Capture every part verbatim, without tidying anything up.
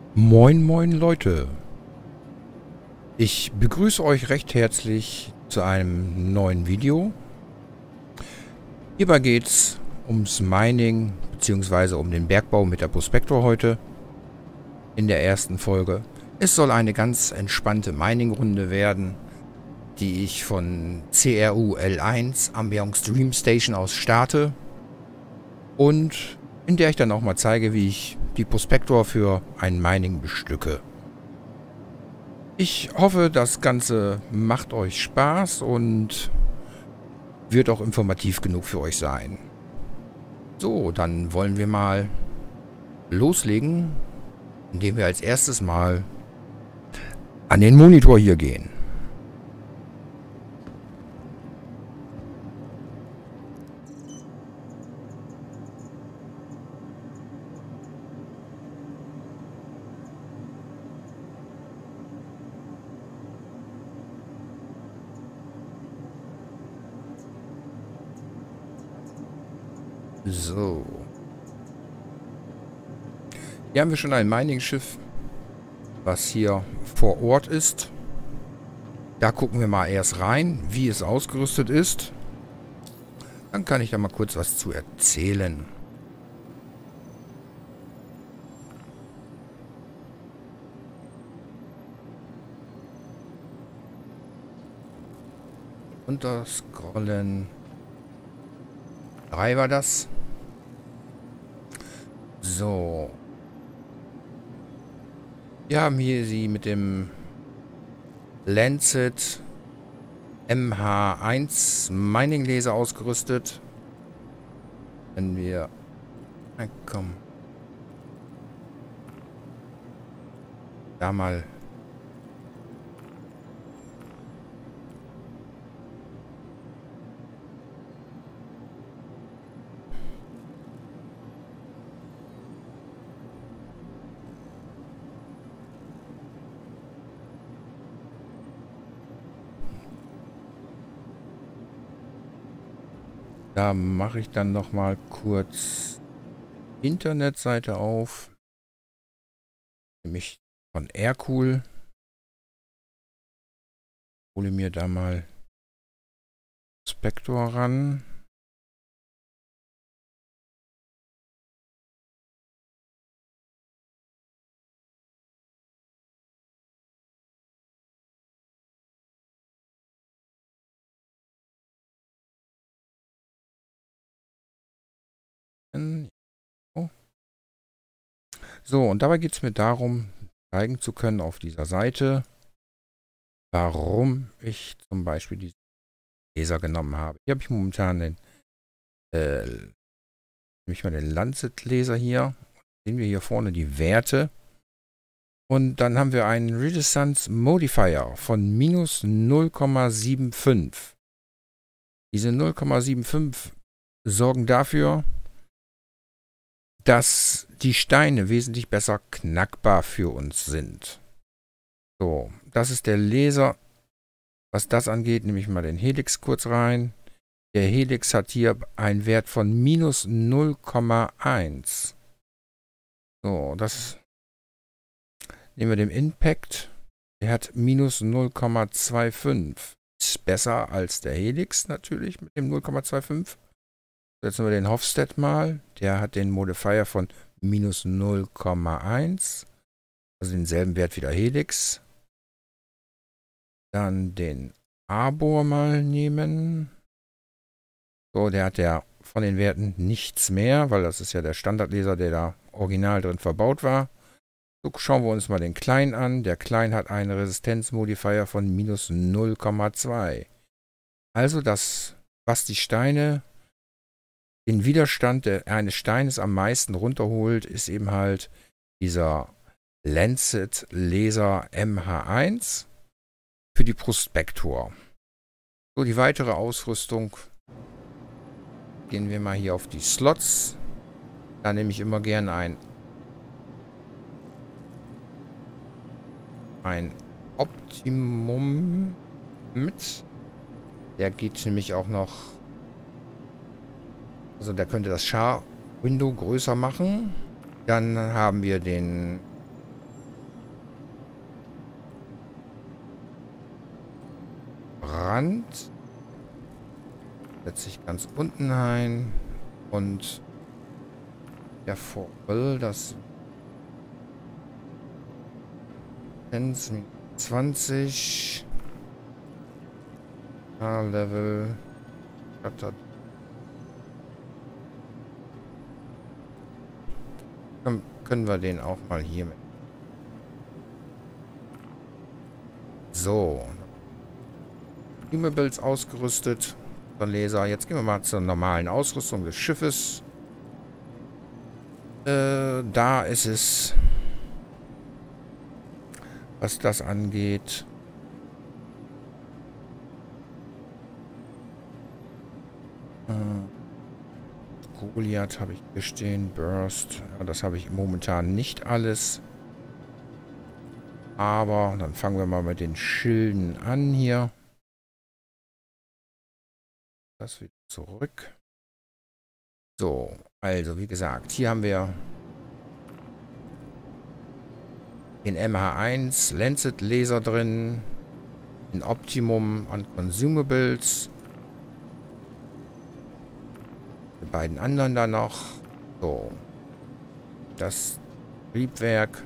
Moin moin Leute, ich begrüße euch recht herzlich zu einem neuen Video. Hierbei geht es ums Mining bzw. um den Bergbau mit der Prospector heute in der ersten Folge. Es soll eine ganz entspannte Mining-Runde werden, die ich von C R U L eins Ambiance Dream Station aus starte und in der ich dann auch mal zeige, wie ich die Prospector für ein Mining bestücke. Ich hoffe, das Ganze macht euch Spaß und wird auch informativ genug für euch sein. So, dann wollen wir mal loslegen, indem wir als erstes mal an den Monitor hier gehen. So. Hier haben wir schon ein Mining-Schiff, was hier vor Ort ist. Da gucken wir mal erst rein, wie es ausgerüstet ist. Dann kann ich da mal kurz was zu erzählen. Runterscrollen. Drei war das. So. Wir haben hier sie mit dem Lancet M H eins Mining Laser ausgerüstet. Wenn wir... Na komm. Da mal... Da mache ich dann noch mal kurz Internetseite auf. Nämlich von Aircool. Hole mir da mal Prospector ran. So, und dabei geht es mir darum, zeigen zu können auf dieser Seite, warum ich zum Beispiel diesen Laser genommen habe. Hier habe ich momentan den, äh, nämlich mal den Lancet-Laser hier. Sehen wir hier vorne die Werte. Und dann haben wir einen Redistance Modifier von minus null Komma fünfundsiebzig. Diese null Komma fünfundsiebzig sorgen dafür, dass die Steine wesentlich besser knackbar für uns sind. So, das ist der Laser. Was das angeht, nehme ich mal den Helix kurz rein. Der Helix hat hier einen Wert von minus null Komma eins. So, das nehmen wir den Impact. Der hat minus null Komma fünfundzwanzig. Ist besser als der Helix natürlich mit dem null Komma fünfundzwanzig. Setzen wir den Hofstad mal. Der hat den Modifier von minus null Komma eins. Also denselben Wert wie der Helix. Dann den Arbor mal nehmen. So, der hat ja von den Werten nichts mehr, weil das ist ja der Standardlaser, der da original drin verbaut war. So, schauen wir uns mal den Klein an. Der Klein hat einen Resistenzmodifier von minus null Komma zwei. Also das, was die Steine, den Widerstand der, eines Steines am meisten runterholt, ist eben halt dieser Lancet Laser M H eins für die Prospector. So, die weitere Ausrüstung. Gehen wir mal hier auf die Slots. Da nehme ich immer gerne ein ein Optimum mit. Der geht nämlich auch noch. Also der könnte das Char-Window größer machen. Dann haben wir den Rand. Setze ich ganz unten ein. Und der Vogel, das zwanzig. Level. Dann können wir den auch mal hier mit. So. Imables ausgerüstet. Der Laser. Jetzt gehen wir mal zur normalen Ausrüstung des Schiffes. Äh, da ist es, was das angeht. Goliath habe ich hier stehen. Burst. Ja, das habe ich momentan nicht alles. Aber dann fangen wir mal mit den Schilden an hier. Das wieder zurück. So, also wie gesagt, hier haben wir den M H eins Lancet Laser drin. Ein Optimum an Consumables. Die beiden anderen da noch. So. Das Triebwerk.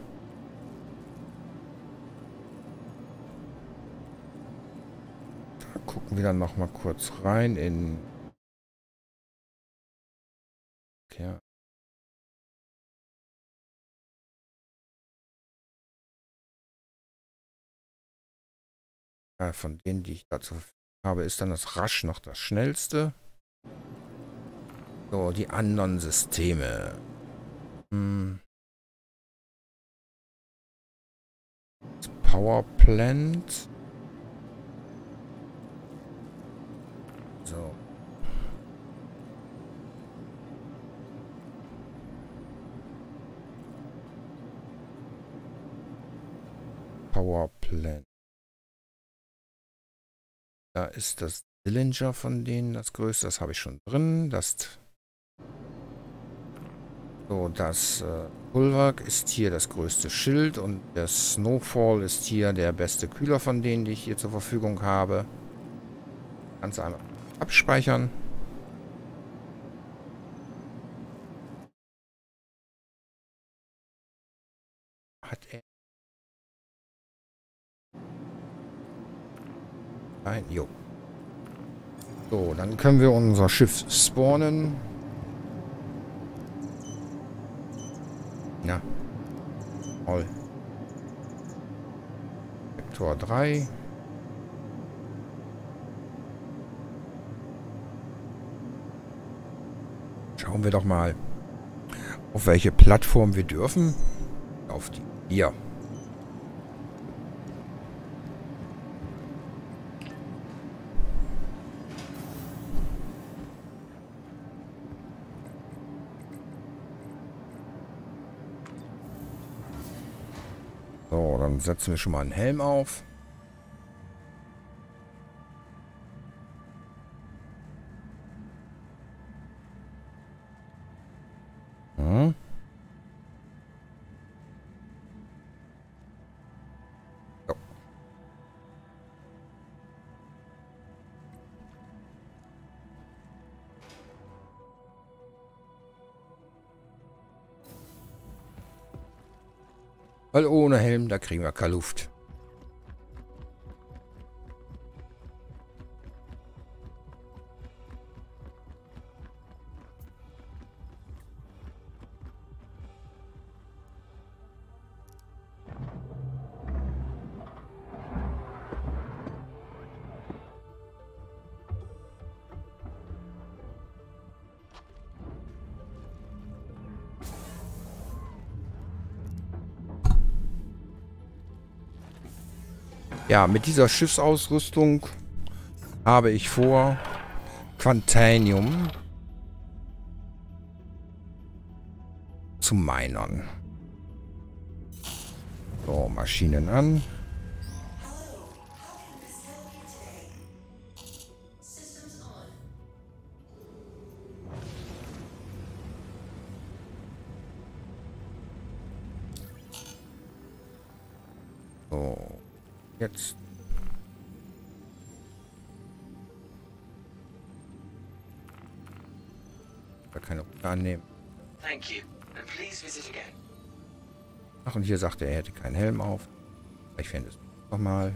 Da gucken wir dann noch mal kurz rein in... Okay. Ja, von denen, die ich dazu habe, ist dann das Rasch noch das schnellste. So, die anderen Systeme. Hm. Das Power Plant. So. Power Plant. Da ist das Dillinger von denen, das größte. Das habe ich schon drin. Das so, das äh, Bulwark ist hier das größte Schild und der Snowfall ist hier der beste Kühler von denen, die ich hier zur Verfügung habe. Ganz einmal abspeichern. Hat er... Nein, jo. So, dann können wir unser Schiff spawnen. Na. Toll. Vektor drei. Schauen wir doch mal, auf welche Plattform wir dürfen. Auf die hier. So, dann setzen wir schon mal einen Helm auf. Hm. So. Weil ohne Helm, da kriegen wir keine Luft. Ja, mit dieser Schiffsausrüstung habe ich vor, Quantanium zu minern. So, Maschinen an. So, jetzt Da keine Route annehmen. Thank you. And please visit again. Ach, und hier sagte er, er hätte keinen Helm auf. Ich finde es nochmal.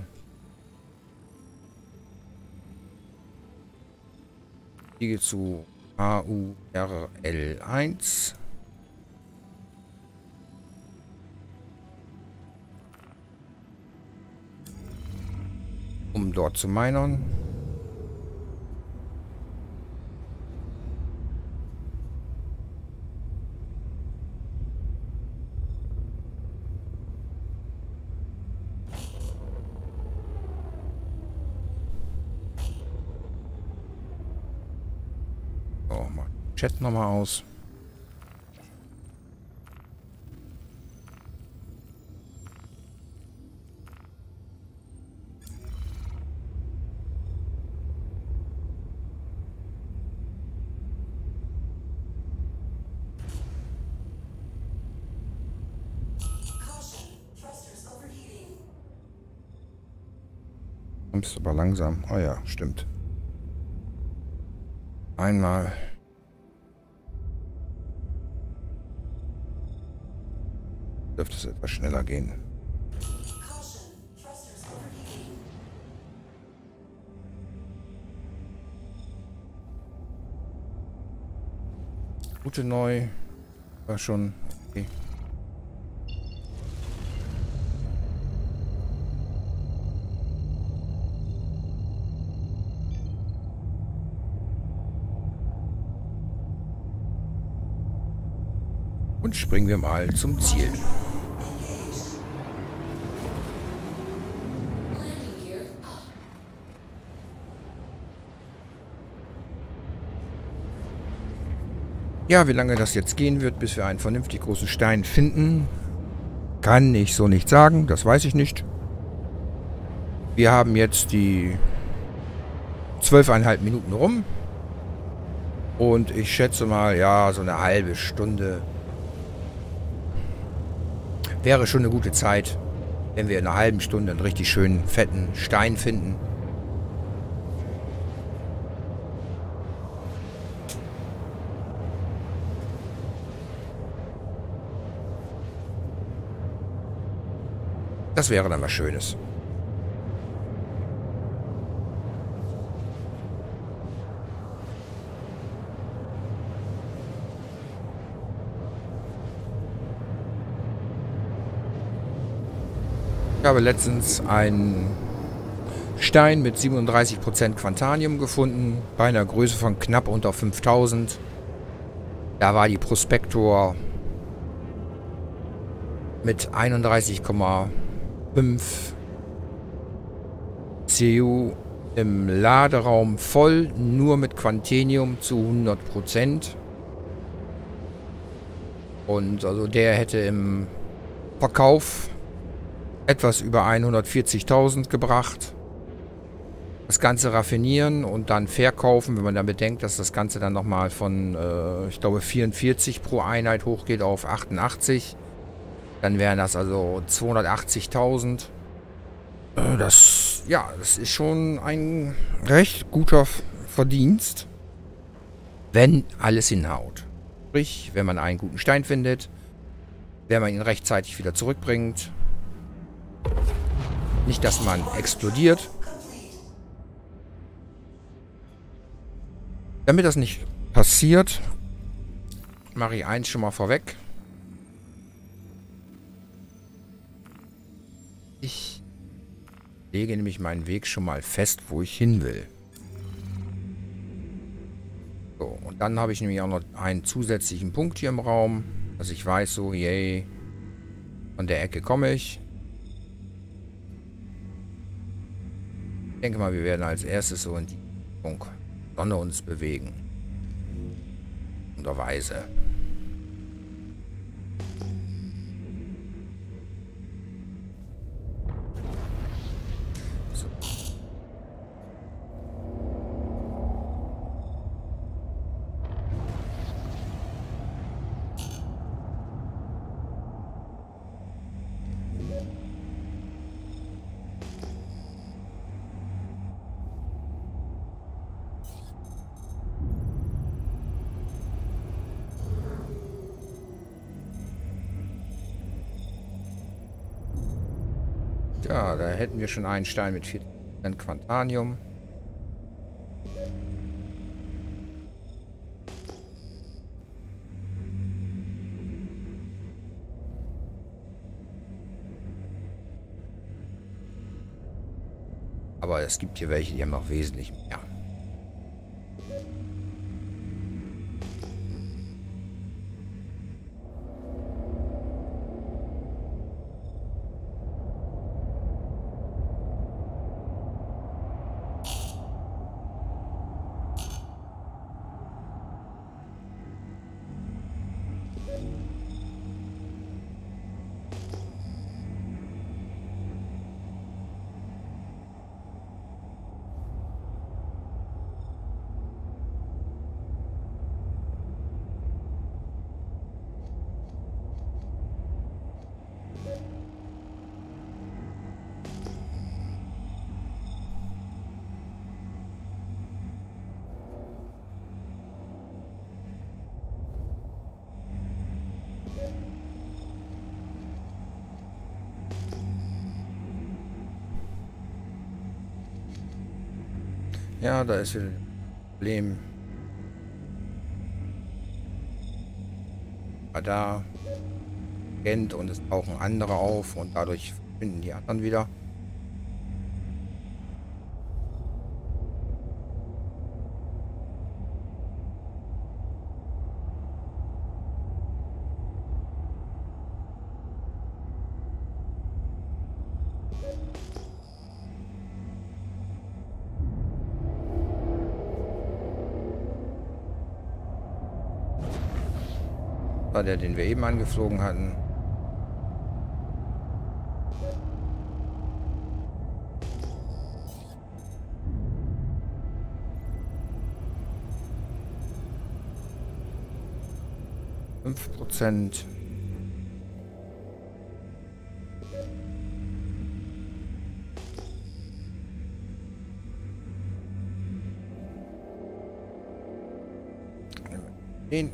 Fliege zu A U R L eins. Um dort zu minern. So, mal Chat nochmal aus. Ist aber langsam. Oh ja, stimmt. Einmal. Dürfte es etwas schneller gehen. Route neu. War schon okay. Und springen wir mal zum Ziel. Ja, wie lange das jetzt gehen wird, bis wir einen vernünftig großen Stein finden, kann ich so nicht sagen. Das weiß ich nicht. Wir haben jetzt die zwölfeinhalb Minuten rum. Und ich schätze mal, ja, so eine halbe Stunde wäre schon eine gute Zeit, wenn wir in einer halben Stunde einen richtig schönen, fetten Stein finden. Das wäre dann was Schönes. Ich habe letztens einen Stein mit siebenunddreißig Prozent Quantanium gefunden, bei einer Größe von knapp unter fünftausend. Da war die Prospektor mit einunddreißig Komma fünf C U im Laderaum voll, nur mit Quantanium zu hundert Prozent. Und also der hätte im Verkauf etwas über hundertvierzigtausend gebracht. Das Ganze raffinieren und dann verkaufen, wenn man dann bedenkt, dass das Ganze dann nochmal von, äh, ich glaube, vierundvierzig pro Einheit hochgeht auf achtundachtzig. Dann wären das also zweihundertachtzigtausend. Äh, das, ja, das ist schon ein recht guter Verdienst, wenn alles hinhaut. Sprich, wenn man einen guten Stein findet, wenn man ihn rechtzeitig wieder zurückbringt. Nicht, dass man explodiert. Damit das nicht passiert, mache ich eins schon mal vorweg. Ich lege nämlich meinen Weg schon mal fest, wo ich hin will. So, und dann habe ich nämlich auch noch einen zusätzlichen Punkt hier im Raum, dass ich weiß, so, yay, von der Ecke komme ich. Ich denke mal, wir werden als erstes so in die Richtung Sonne uns bewegen. Unterweise. So. Ja, da hätten wir schon einen Stein mit vierzig Prozent Quantanium. Aber es gibt hier welche, die haben noch wesentlich mehr. Ja, da ist wieder ein Problem. Da kennt und es tauchen andere auf und dadurch finden die anderen wieder. Der, den wir eben angeflogen hatten. fünf Prozent. Den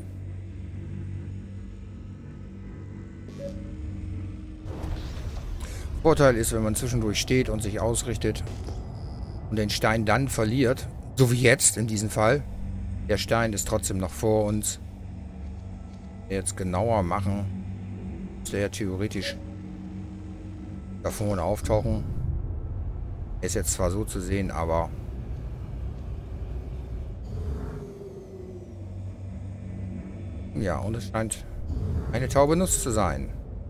Vorteil ist, wenn man zwischendurch steht und sich ausrichtet und den Stein dann verliert, so wie jetzt in diesem Fall. Der Stein ist trotzdem noch vor uns. Jetzt genauer machen, müsste er theoretisch da vorne auftauchen. Er ist jetzt zwar so zu sehen, aber ja, und es scheint eine Taube Nuss zu sein.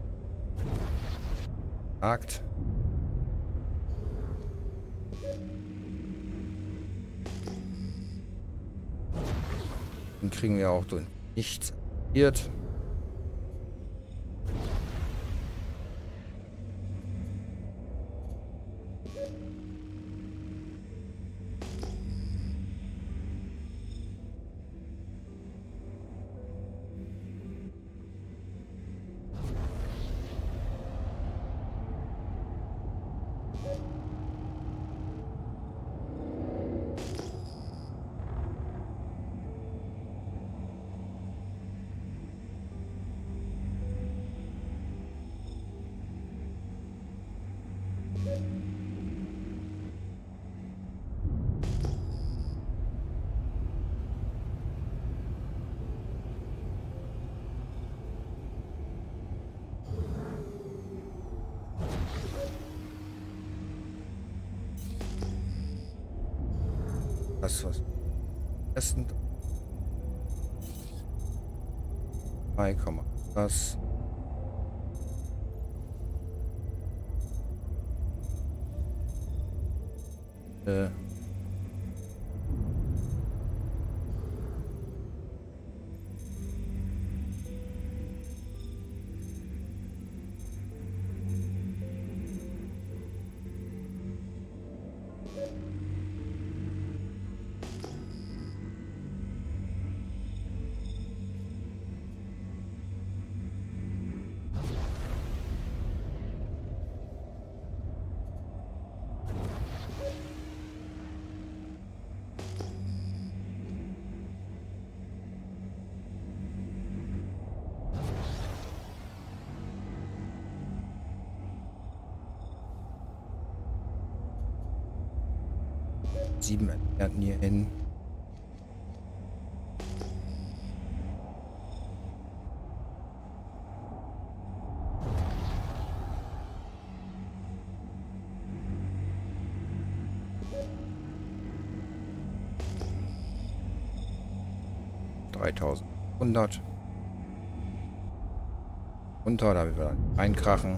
Dann kriegen wir auch durch nichts aktiviert. Das was essen. drei Komma das. Äh. sieben entfernt hier hin. dreitausendhundert. Runter, da wir dann reinkrachen.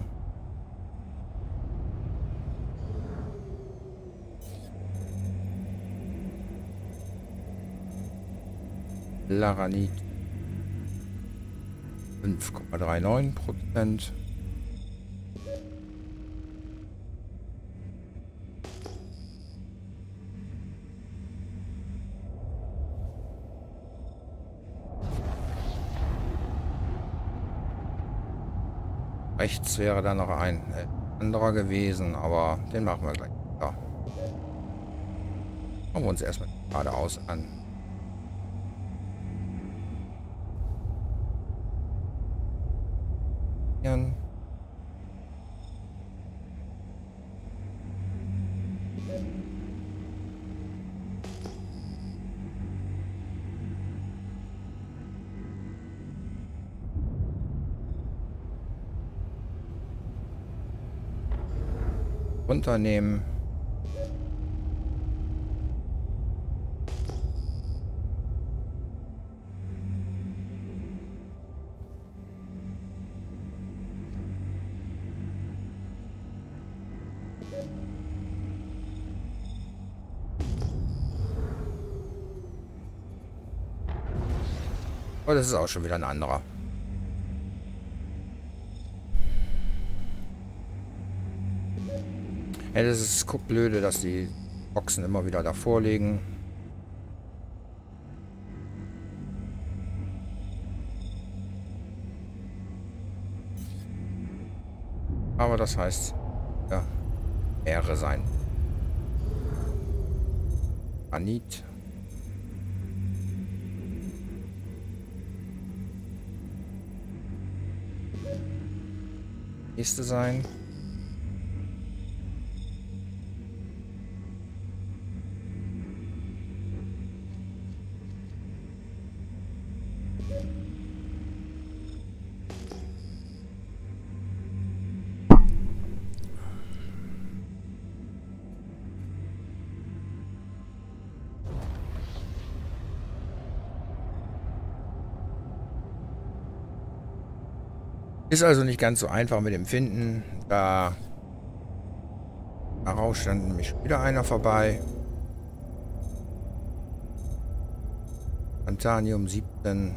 Laranit fünf Komma neununddreißig Prozent. Rechts wäre dann noch ein äh, anderer gewesen, aber den machen wir gleich. Ja. Schauen wir uns erstmal geradeaus an. Hier. Runternehmen. Oh, das ist auch schon wieder ein anderer. Ja, das ist guckblöde, dass die Boxen immer wieder davor liegen. Aber das heißt, ja, Ehre sein. Granit. Nächste sein. Ist also nicht ganz so einfach mit dem Finden. Da daraus stand nämlich wieder einer vorbei. Antanium siebzehn.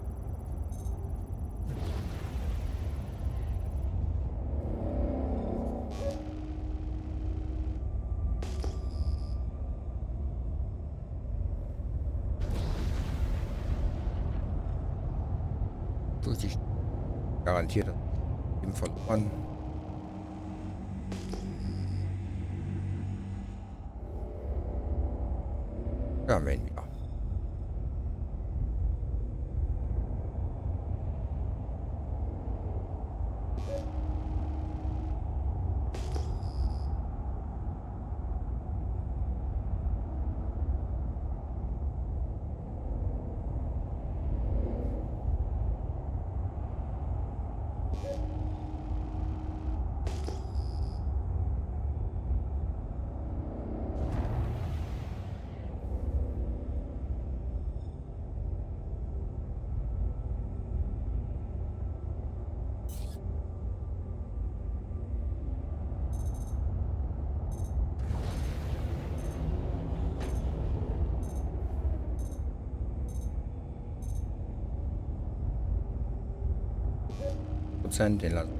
Durch die garantiert eben verloren. Ja, wenn ja. Prozent den lassen.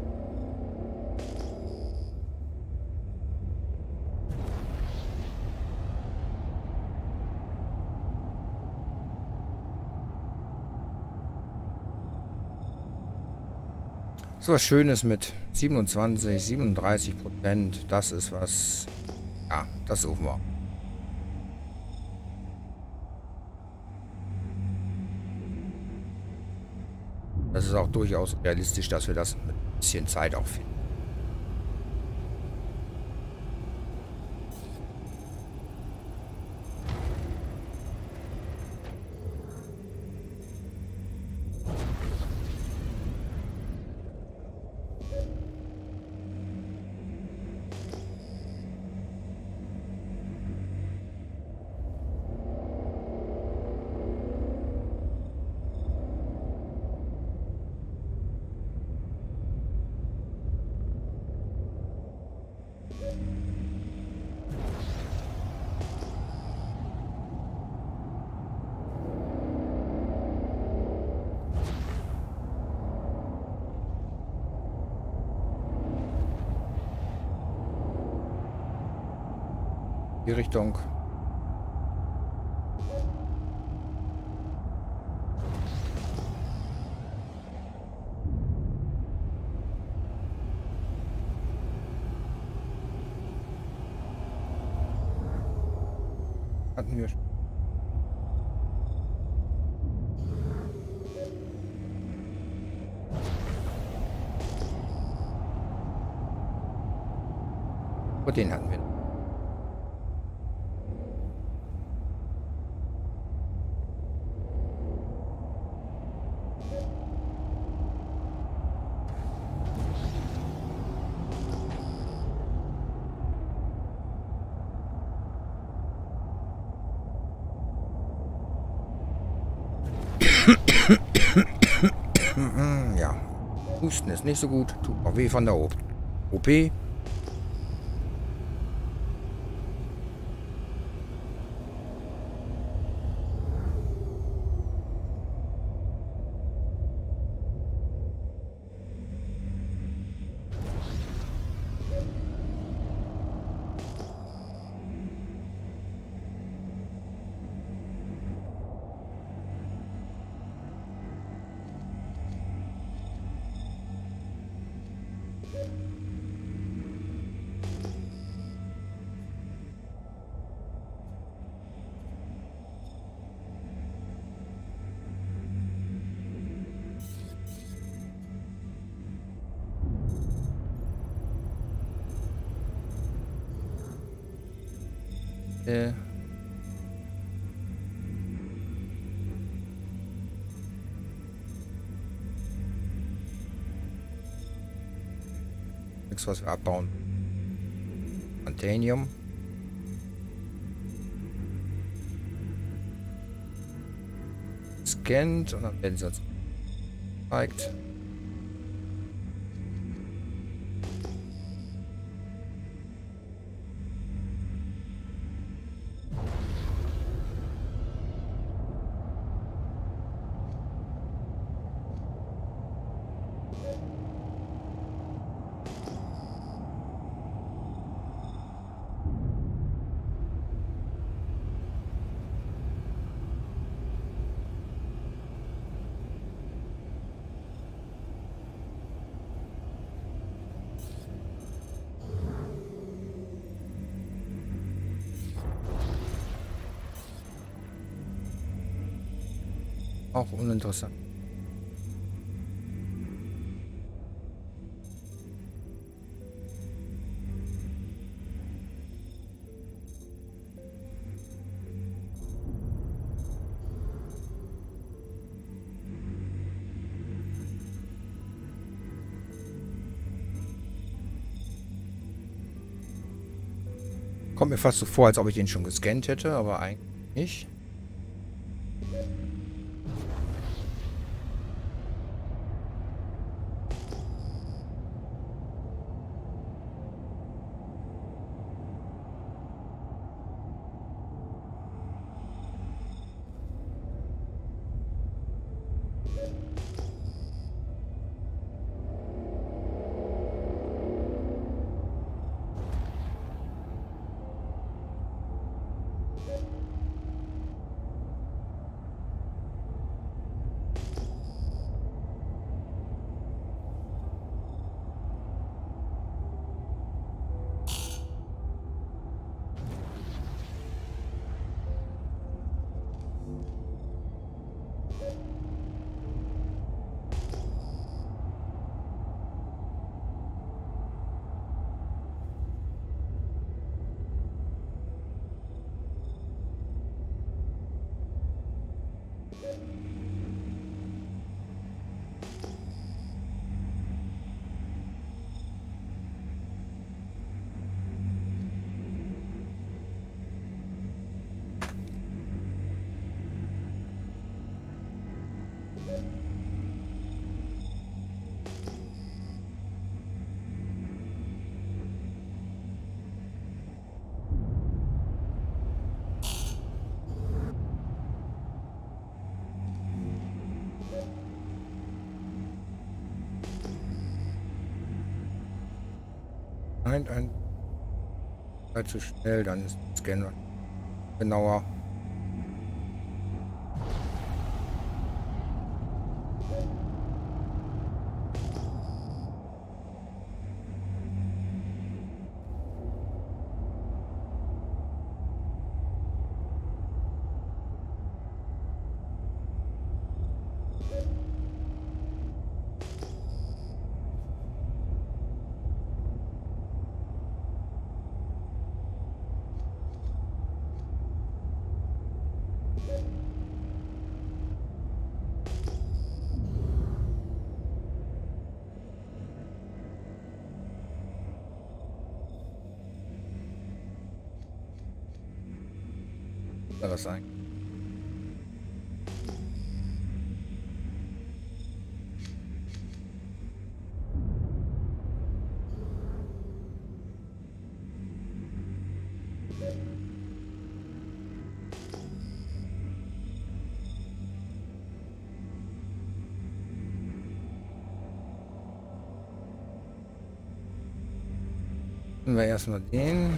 So was Schönes mit siebenundzwanzig, siebenunddreißig Prozent. Das ist was. Ja, das suchen wir. Das ist auch durchaus realistisch, dass wir das mit ein bisschen Zeit auch finden. Die Richtung. Hatten wir schon. Oh, den hatten wir. Ja, Husten ist nicht so gut. Tut auch weh von der O P. Äh. Nichts, was wir abbauen. Antanium. Scannt und dann werden sie uns gezeigt. Auch uninteressant. Kommt mir fast so vor, als ob ich den schon gescannt hätte, aber eigentlich nicht. Nein, ein Zeit zu schnell, dann ist das Scan genauer. Soll das sein? Nehmen wir erstmal den.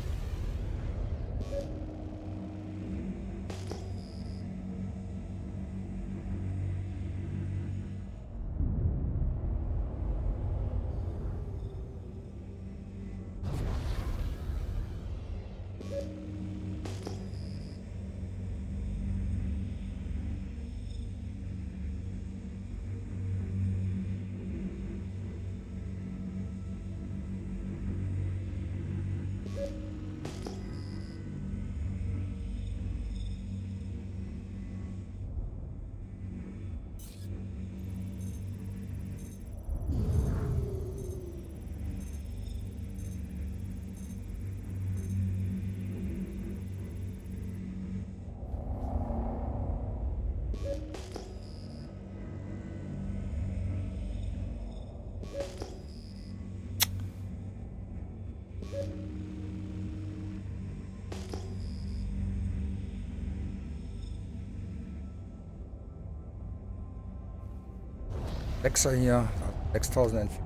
Sechser hier, sechstausend entfernt.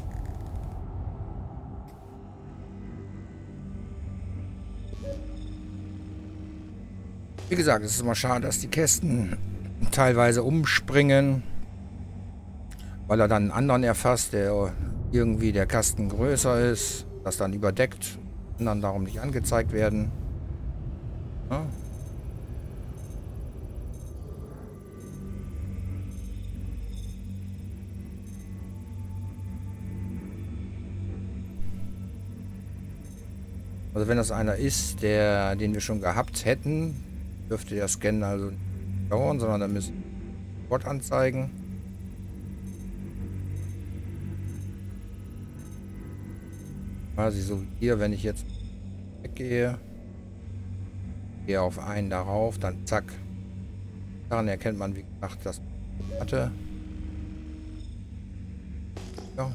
Wie gesagt, es ist immer schade, dass die Kästen teilweise umspringen, weil er dann einen anderen erfasst, der irgendwie der Kasten größer ist, das dann überdeckt und dann darum nicht angezeigt werden. Ja. Also wenn das einer ist, der, den wir schon gehabt hätten, dürfte der Scan also nicht dauern, sondern dann müssen wir sofort anzeigen. Quasi so wie hier, wenn ich jetzt weggehe, gehe auf einen darauf, dann zack. Daran erkennt man, wie gesagt, das hatte. Ja.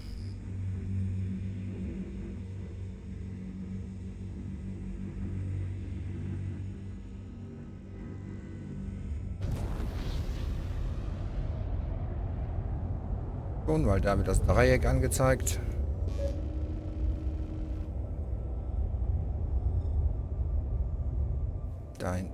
Weil da wird das Dreieck angezeigt. Dahin.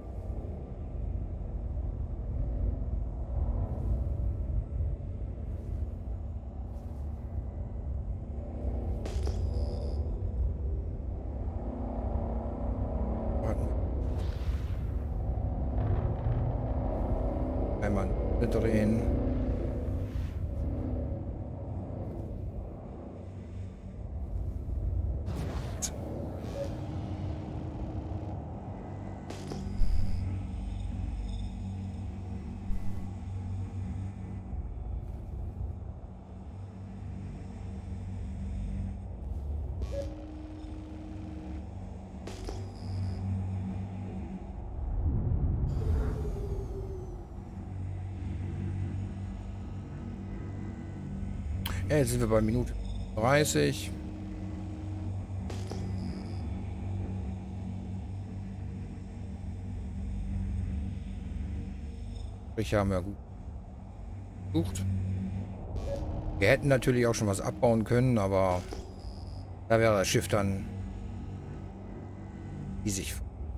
Einmal drehen. Ja, jetzt sind wir bei Minute dreißig. Ich habe ja gut gesucht. Wir hätten natürlich auch schon was abbauen können, aber da wäre das Schiff dann die sich...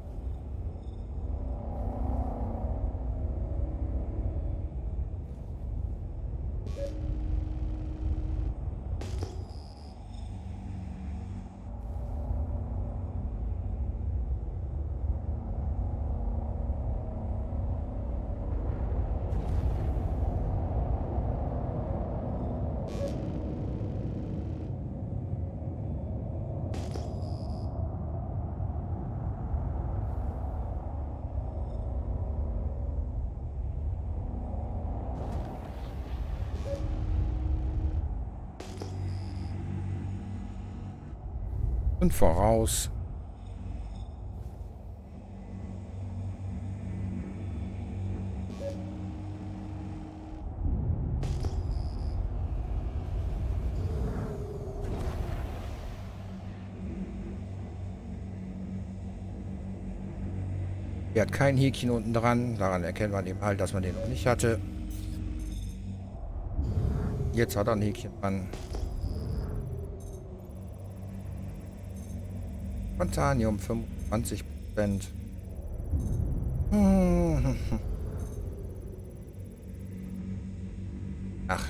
Und voraus. Er hat kein Häkchen unten dran. Daran erkennt man eben halt, dass man den noch nicht hatte. Jetzt hat er ein Häkchen dran. Montanium fünfundzwanzig Prozent. Ach.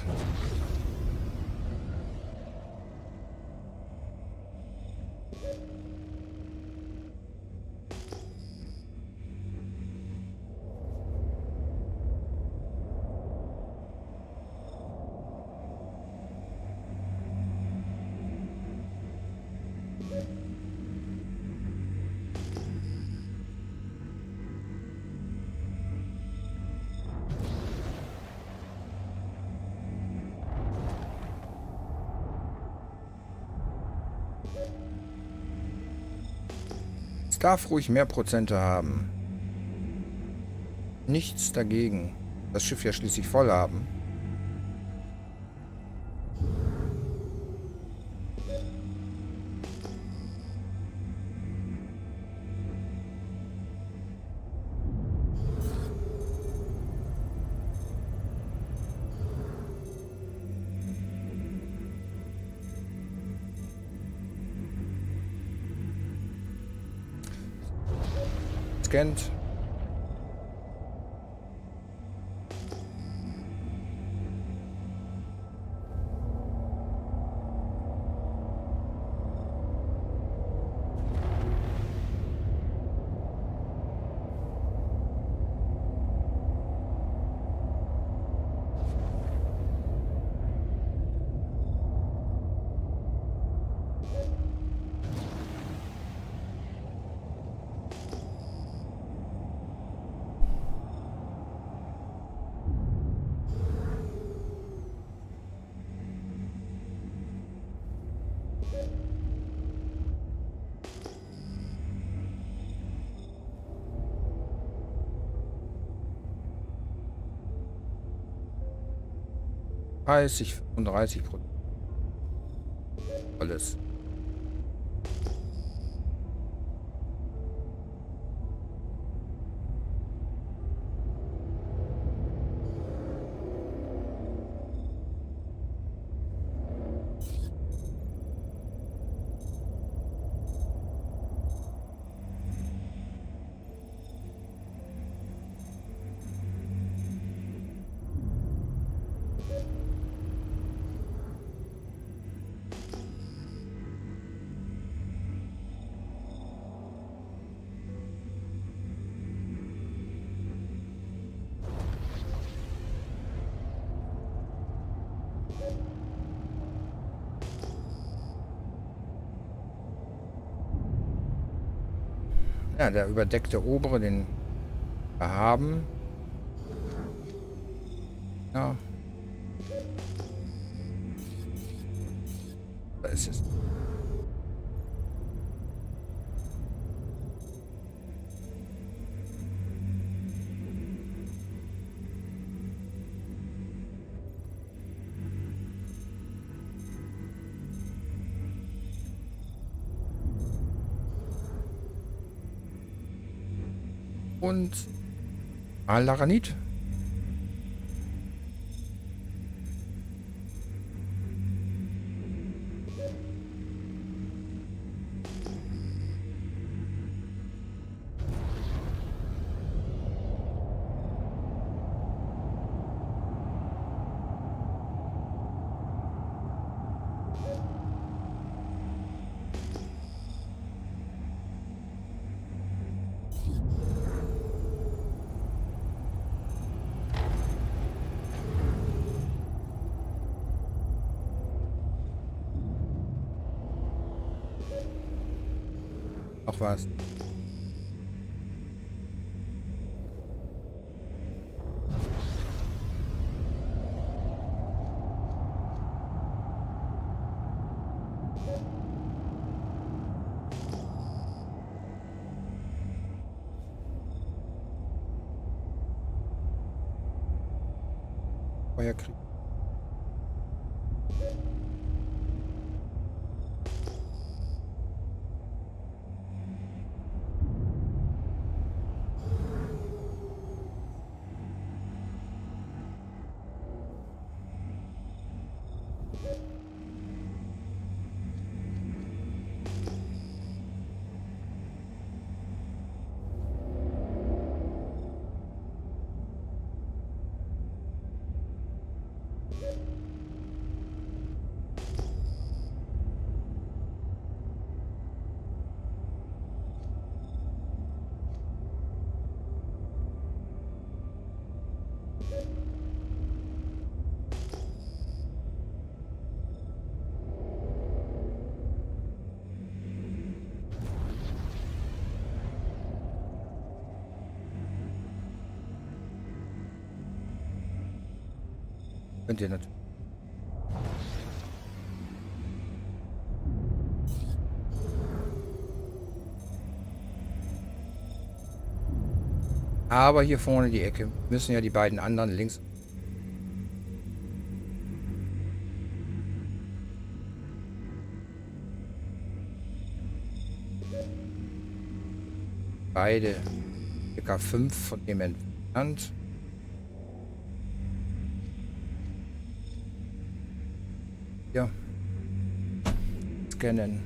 Es darf ruhig mehr Prozente haben. Nichts dagegen. Das Schiff ja schließlich voll haben. Scannt. dreißig, fünfunddreißig Prozent. Alles. Ja, der überdeckte obere, den wir haben. Ja. Da ist es. Und Alaranit. noch was. Feuerkrieg. Könnt ihr natürlich. Aber hier vorne die Ecke müssen ja die beiden anderen links. Beide ca. fünf von dem entfernt. Ja. Scannen.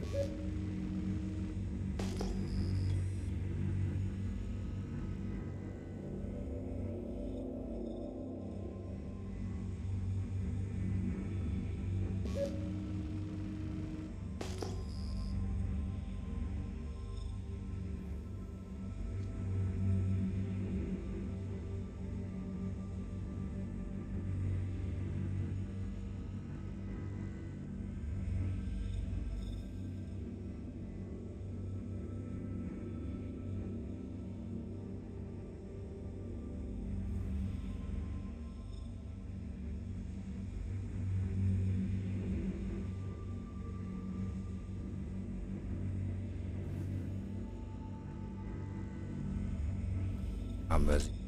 Haben wir sie.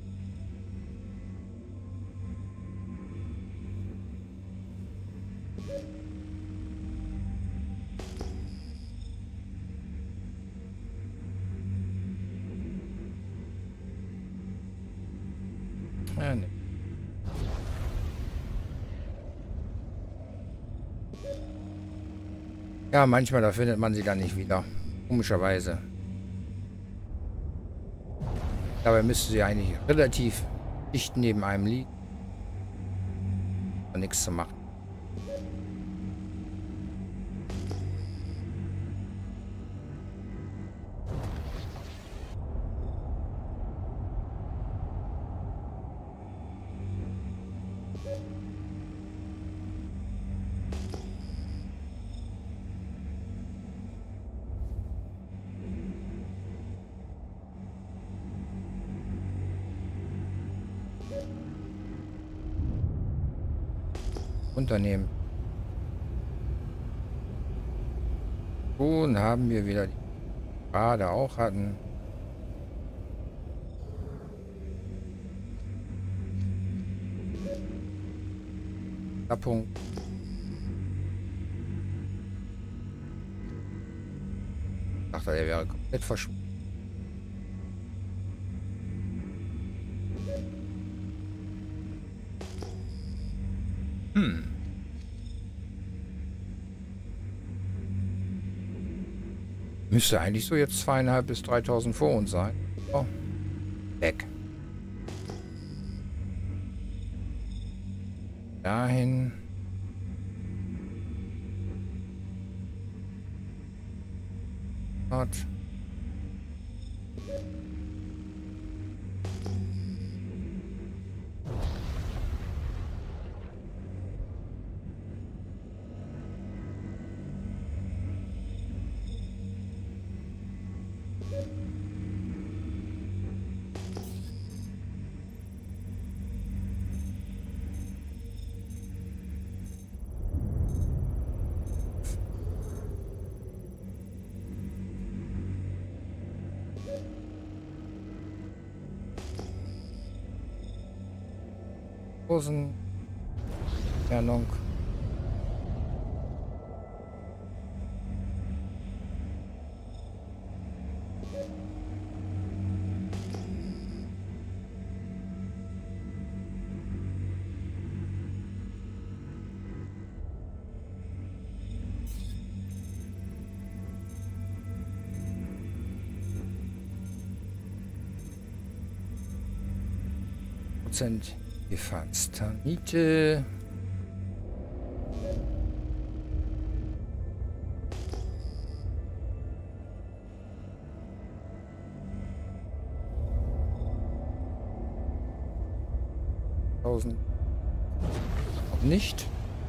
Ja, ne. Ja, manchmal, da findet man sie dann nicht wieder. Komischerweise. Dabei müsste sie eigentlich relativ dicht neben einem liegen. Und nichts zu machen. Unternehmen. Nun haben wir wieder die gerade auch hatten. Punkt. Ich dachte, der wäre komplett verschwunden. Hm. Müsste eigentlich so jetzt zweieinhalb bis dreitausend vor uns sein. Oh. Weg. Dahin. Dort. Kursen. Entfernung. Prozent Gefahrstanite. Tausend. Auch nicht.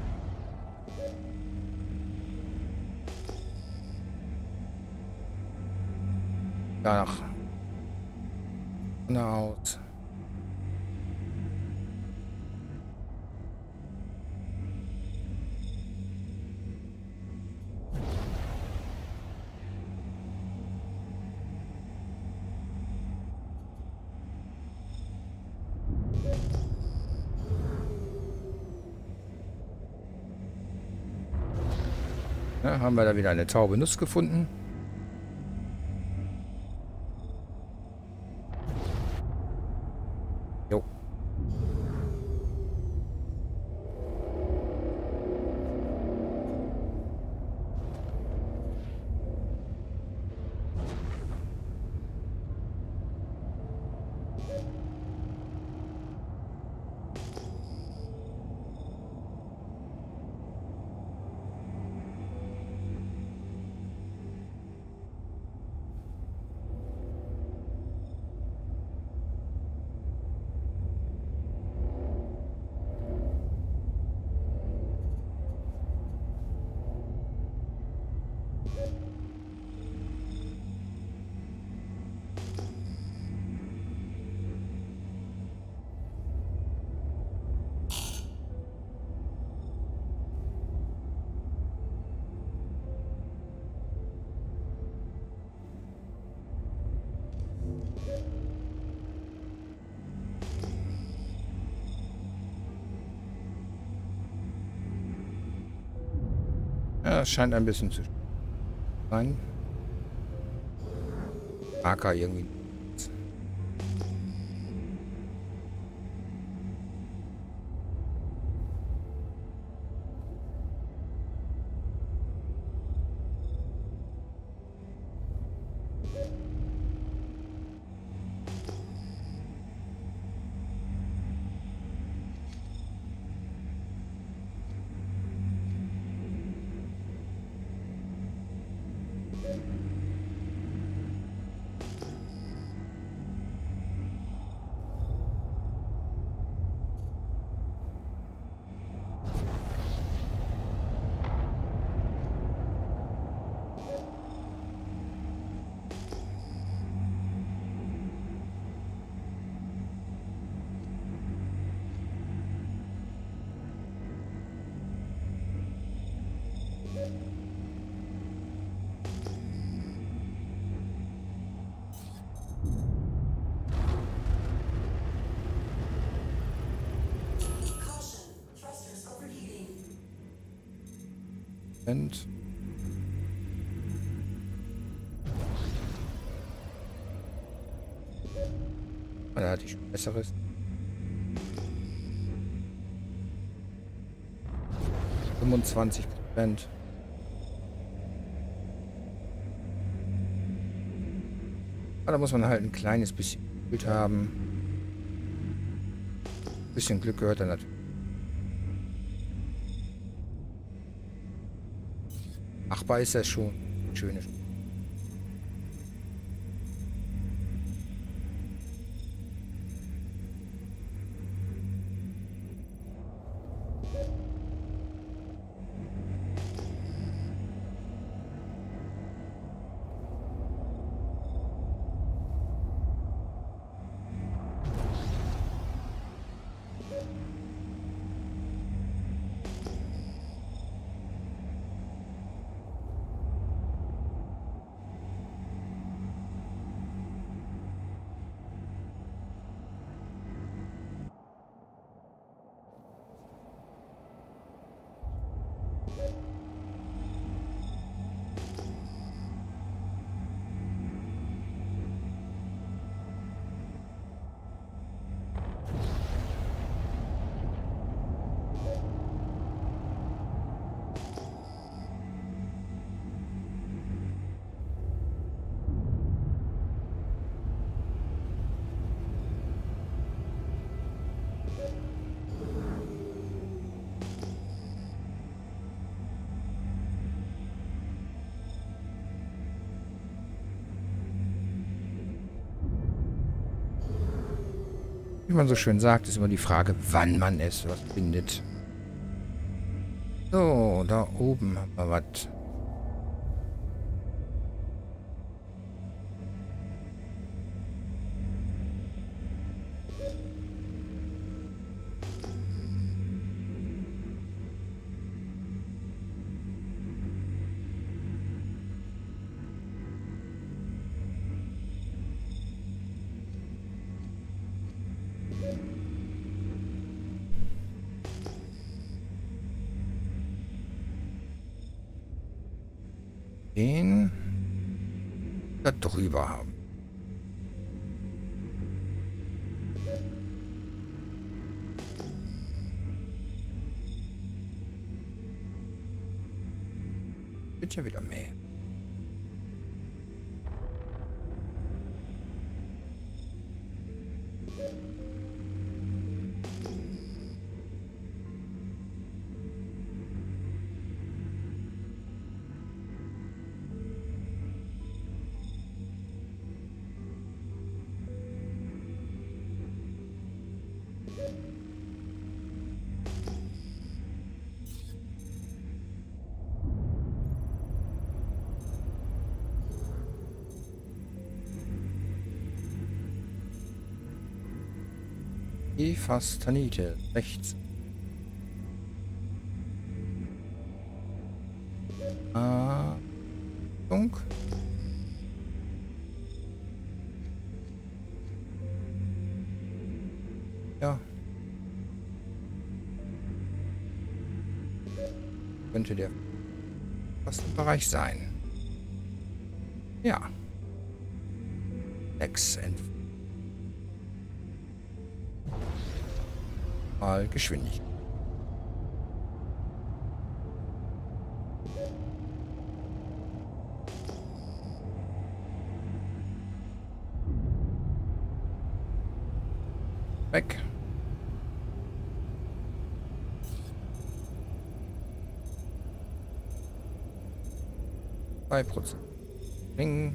Danach. Aus. Ja, haben wir da wieder eine taube Nuss gefunden. Jo. Ja, das scheint ein bisschen zu sein. A K irgendwie. Und da hatte ich besseres. fünfundzwanzig Prozent. Aber da muss man halt ein kleines bisschen Glück haben. Ein bisschen Glück gehört da natürlich. Machbar ist das schon. Schönes. Wie man so schön sagt, ist immer die Frage, wann man es was findet. So, da oben haben wir was. Den da drüber haben. Wird ja wieder mehr. Die Fastanite rechts. Ah, Dunk. Ja. Könnte der Fastenbereich sein. Ja. Sechs Entwicklung. Mal Geschwindigkeit. Weg. Zwei Prozent. Ring.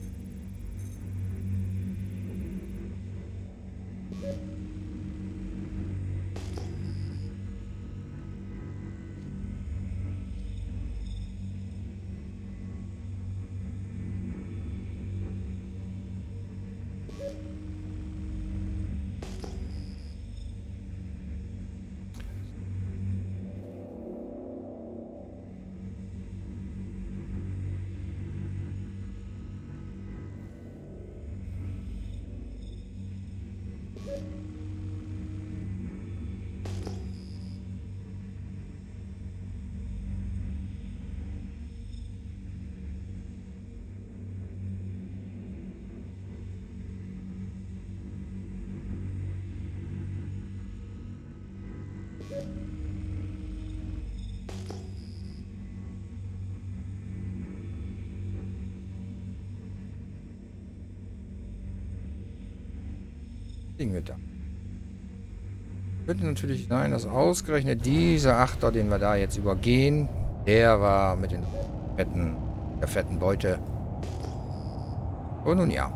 Liegen wir da. Könnte natürlich sein, dass ausgerechnet dieser Achter, den wir da jetzt übergehen, der war mit den fetten, der fetten Beute. Und nun ja.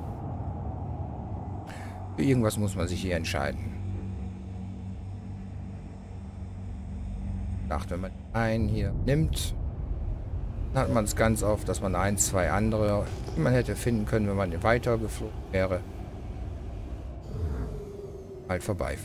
Für irgendwas muss man sich hier entscheiden. Ich dachte, wenn man einen hier nimmt, dann hat man es ganz oft, dass man ein, zwei andere, die man hätte finden können, wenn man weiter geflogen wäre, halt vorbei.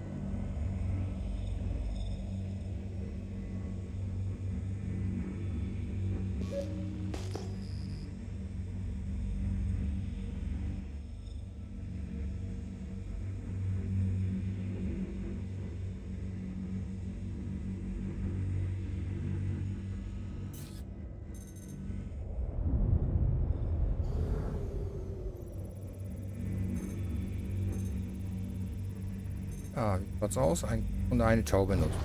Ja, wie schaut's aus? Ein, und eine Taube nutzt.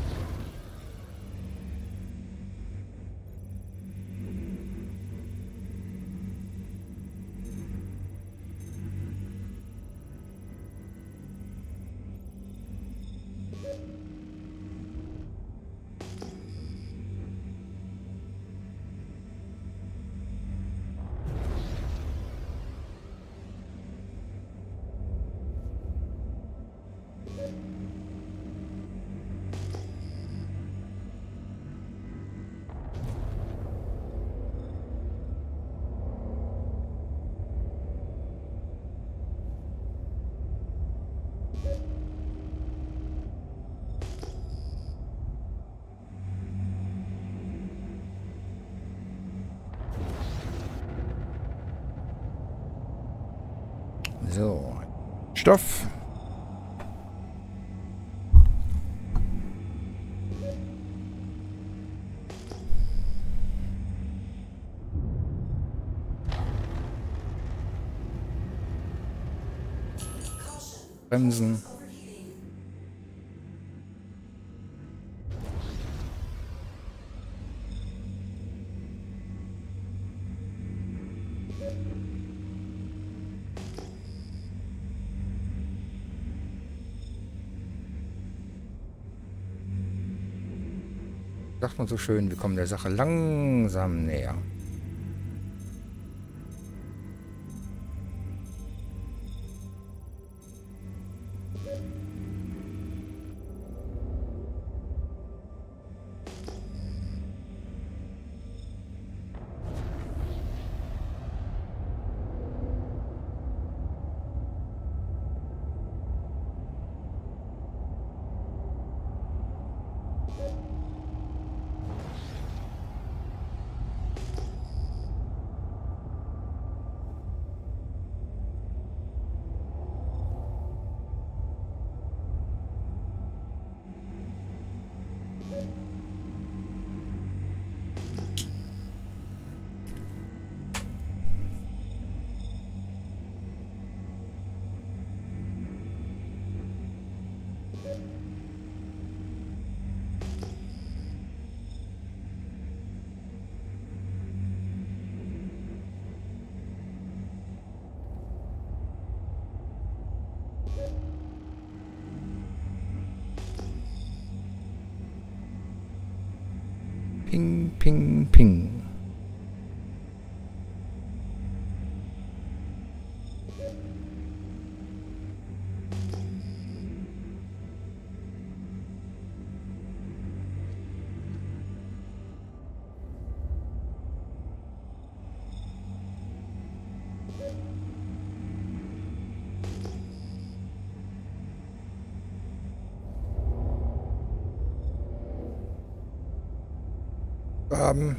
So. Stoff. Bremsen. Sagt man so schön, wir kommen der Sache langsam näher. Ping, ping, ping. Haben.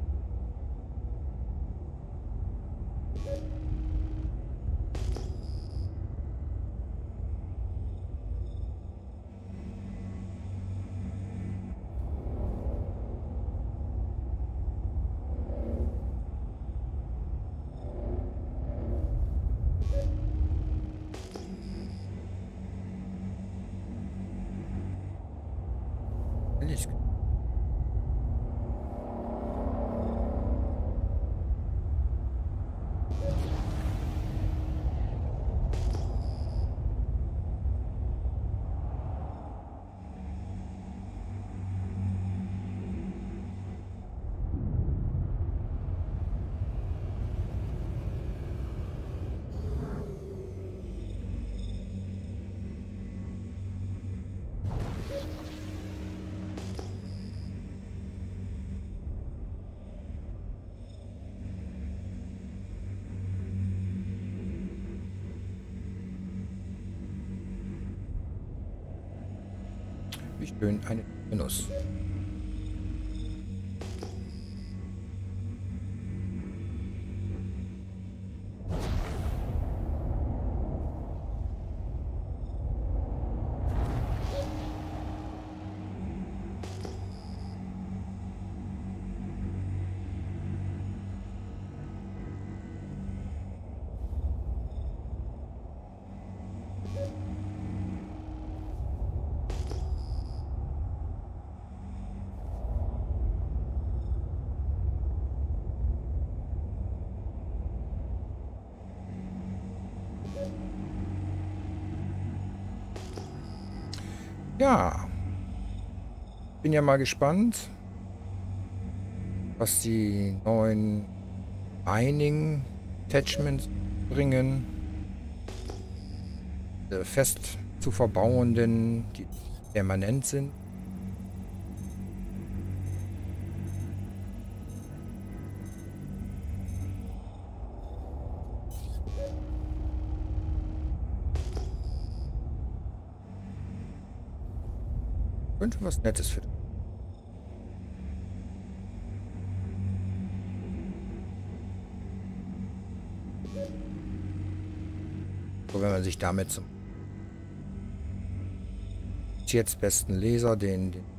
Nicht. Wie schön eine Nuss. Ja, bin ja mal gespannt, was die neuen Mining Attachments bringen. Äh, fest zu verbauenden, die permanent sind. Könnte was Nettes für. So, wenn man sich damit zum jetzt besten Laser, den, den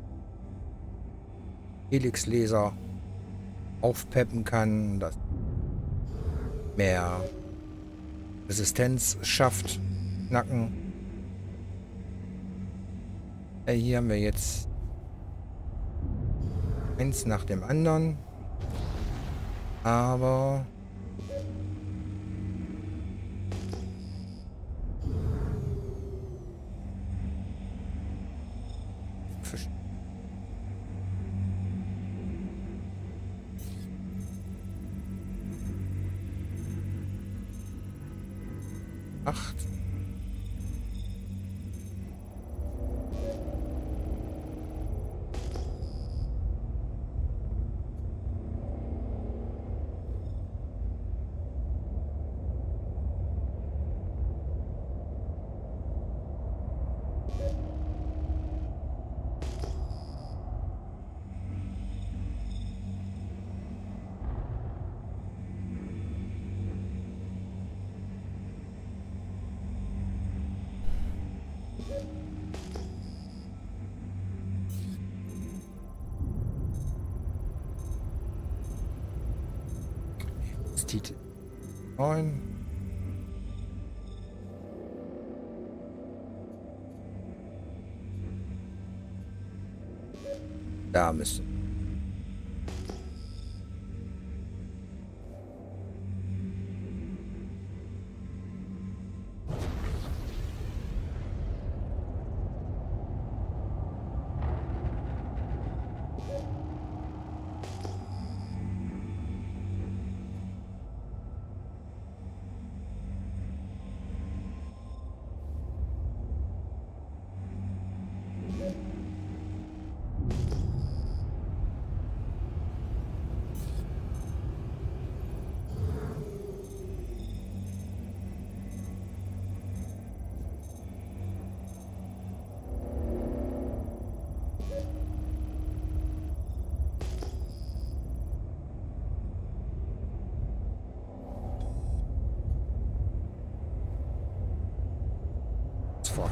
Helix-Laser aufpeppen kann, das mehr Resistenz schafft, knacken. Ja, hier haben wir jetzt eins nach dem anderen, aber acht. Titel neun. Da müssen. Vor.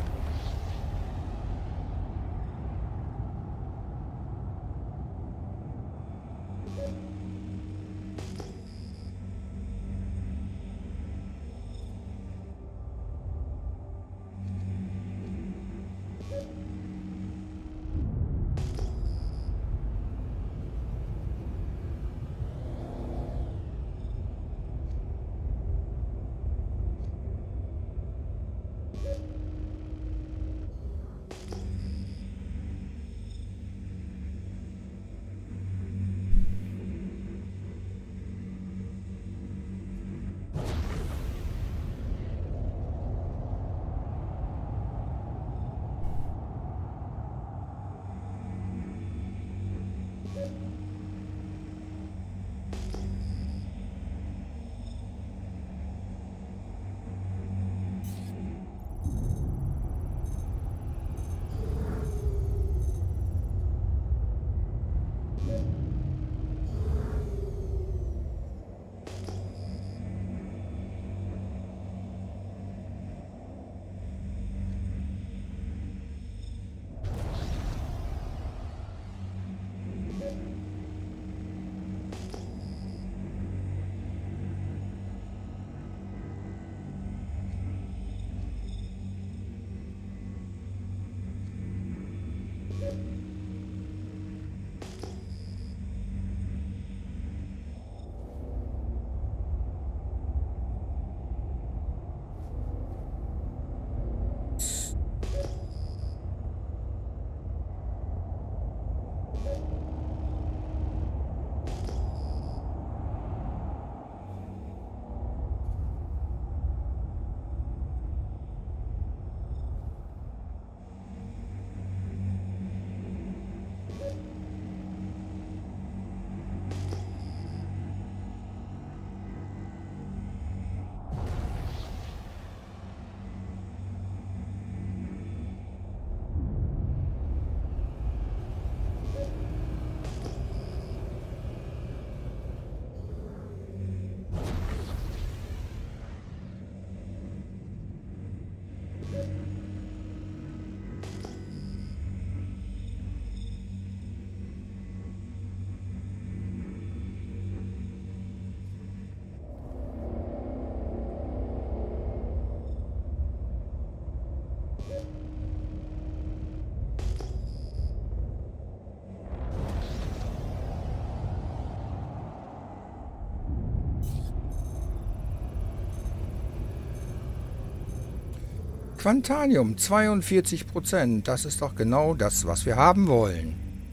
Quantanium, zweiundvierzig Prozent. Das ist doch genau das, was wir haben wollen.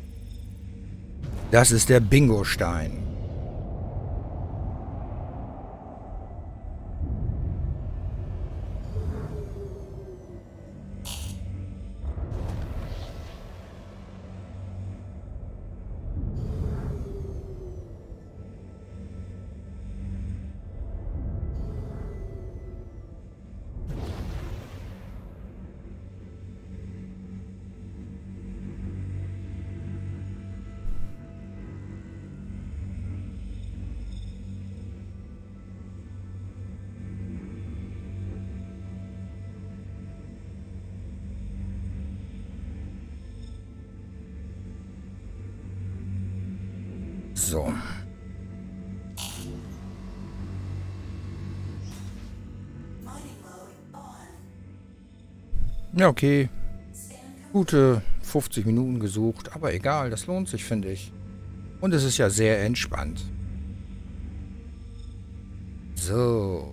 Das ist der Bingo-Stein. So. Ja, okay. Gute fünfzig Minuten gesucht, aber egal, das lohnt sich, finde ich. Und es ist ja sehr entspannt. So.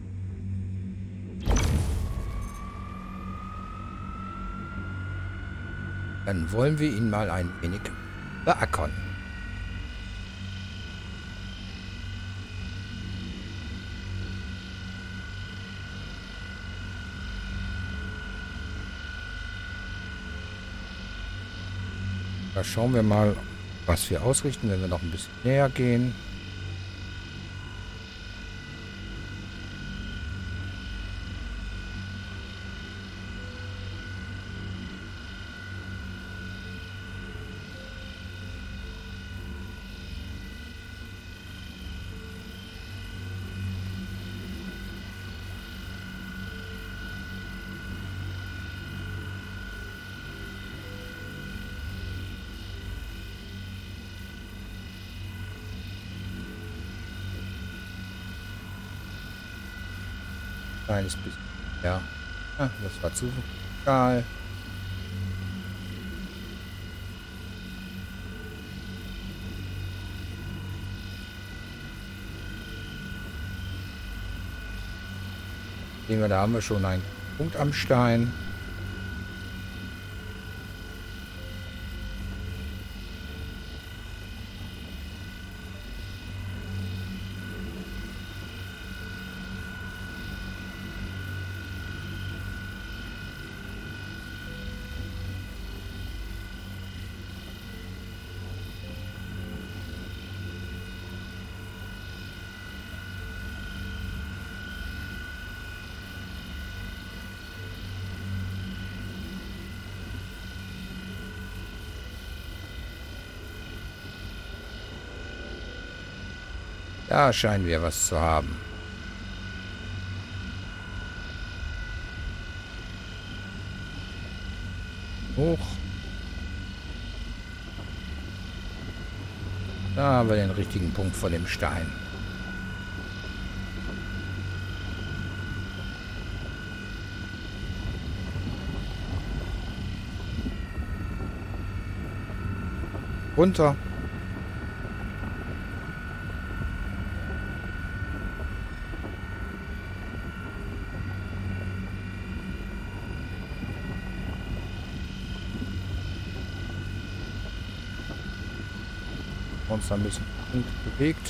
Dann wollen wir ihn mal ein wenig beackern. Da schauen wir mal, was wir ausrichten, wenn wir noch ein bisschen näher gehen. Kleines bisschen. Ja. Ah, das war zu egal. Sehen wir, da haben wir schon einen Punkt am Stein. Da scheinen wir was zu haben. Hoch. Da haben wir den richtigen Punkt vor dem Stein. Runter. Uns ein bisschen bewegt.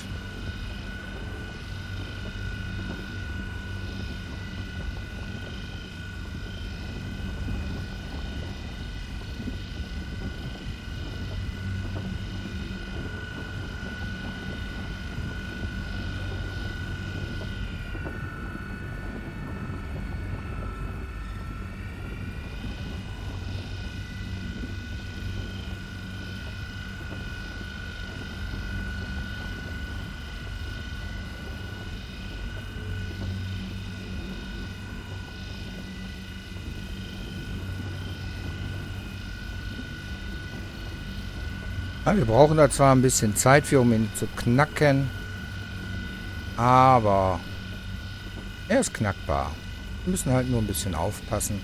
Ja, wir brauchen da zwar ein bisschen Zeit für, um ihn zu knacken, aber er ist knackbar. Wir müssen halt nur ein bisschen aufpassen.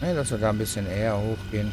Ja, dass wir da ein bisschen eher hochgehen.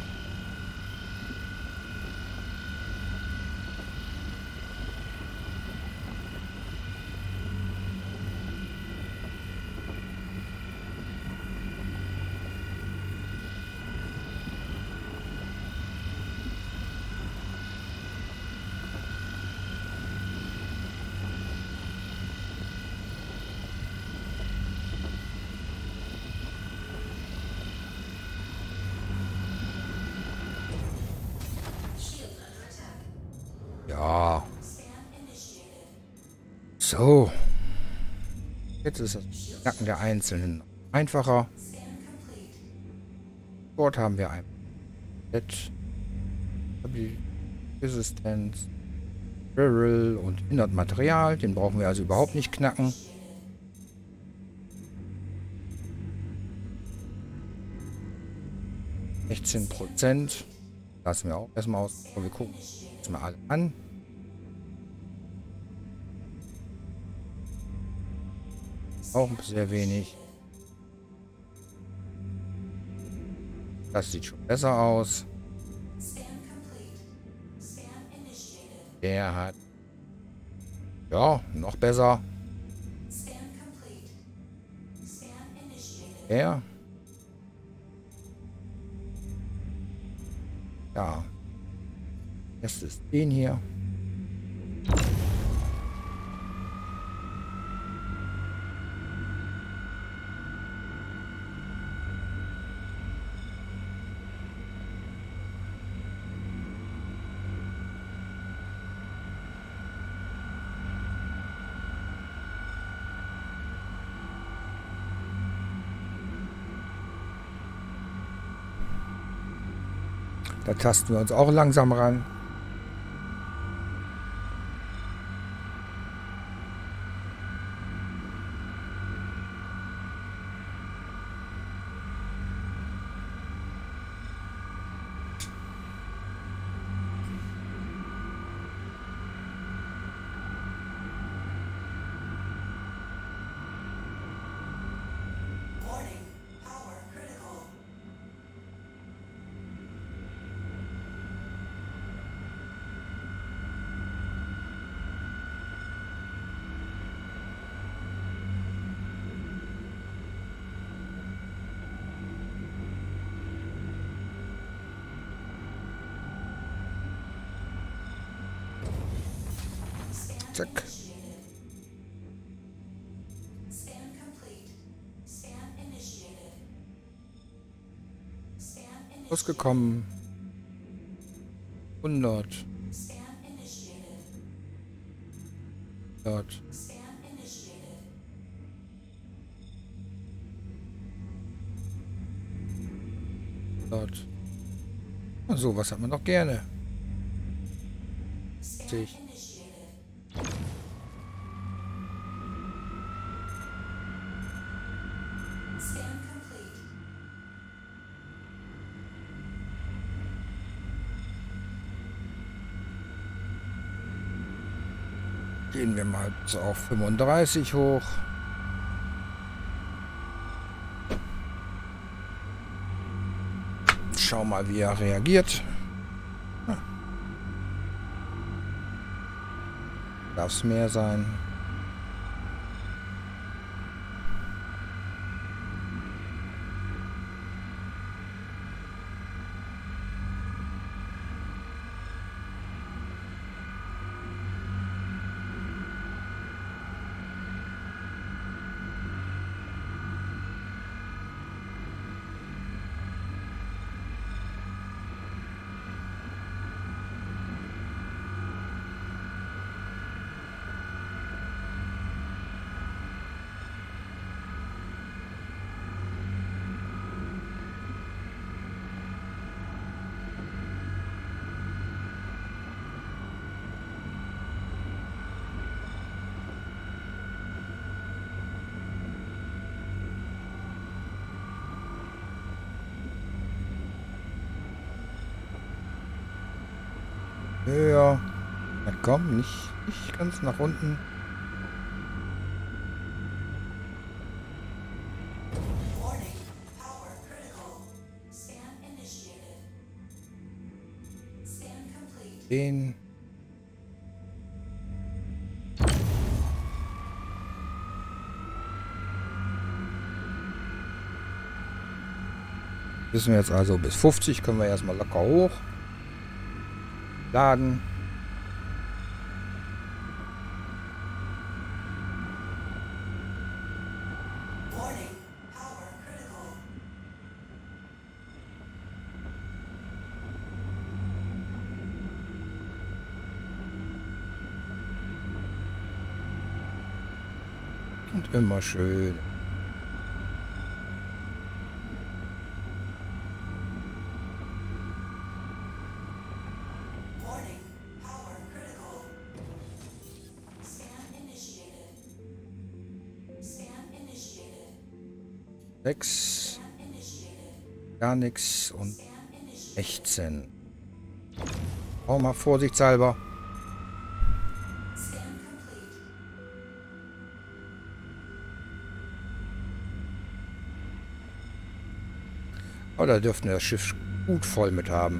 Ja. So. Jetzt ist das Knacken der Einzelnen einfacher. Dort haben wir ein Set, Resistenz, Barrel und Innert Material. Den brauchen wir also überhaupt nicht knacken. sechzehn Prozent. Lassen wir auch erstmal aus. Wir gucken uns mal alle an. Auch sehr wenig. Das sieht schon besser aus. Der hat... Ja, noch besser. Der... Ja. Das ist den hier. Da tasten wir uns auch langsam ran. Zack. Rausgekommen. hundert. hundert. hundert. So, was hat man noch gerne? siebzig. Gehen wir mal bis auf fünfunddreißig hoch. Schau mal, wie er reagiert. Darf es mehr sein? Höher. Na komm, nicht, nicht ganz nach unten. Den. Wissen wir jetzt also, bis fünfzig können wir erstmal locker hoch. Laden. Und immer schön. sechs, gar nichts und sechzehn. Auch mal vorsichtshalber. Aber da dürften wir das Schiff gut voll mit haben.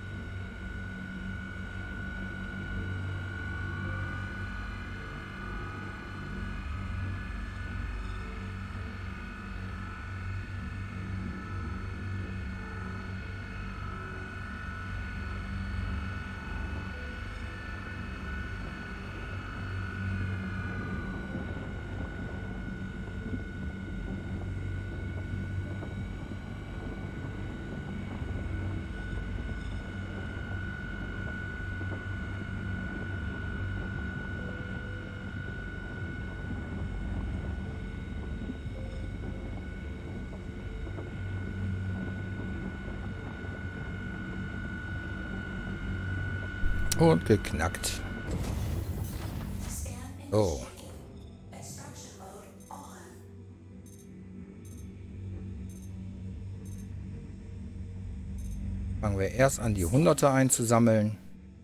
Und geknackt. So. Fangen wir erst an, die Hunderter einzusammeln.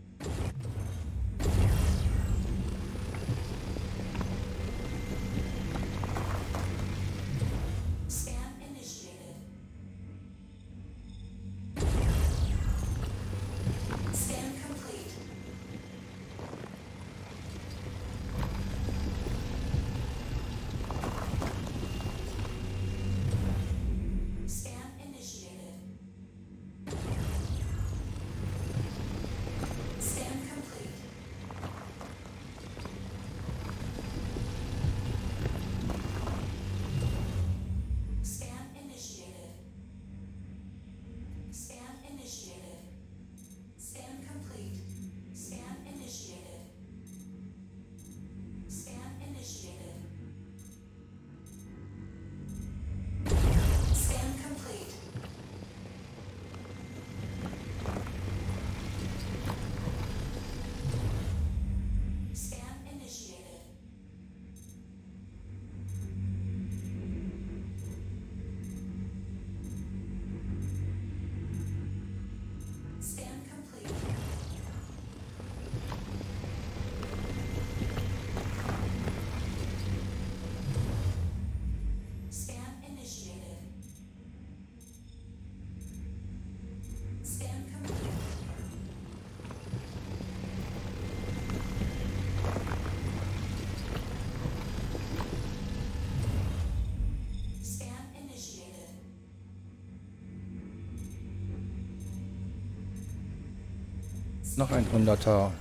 Noch ein Hunderter.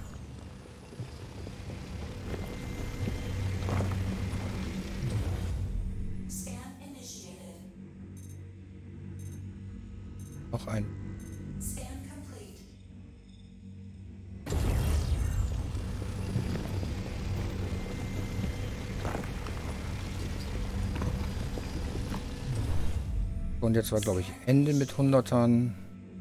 Noch ein. Und jetzt war, glaube ich, Ende mit Hundertern.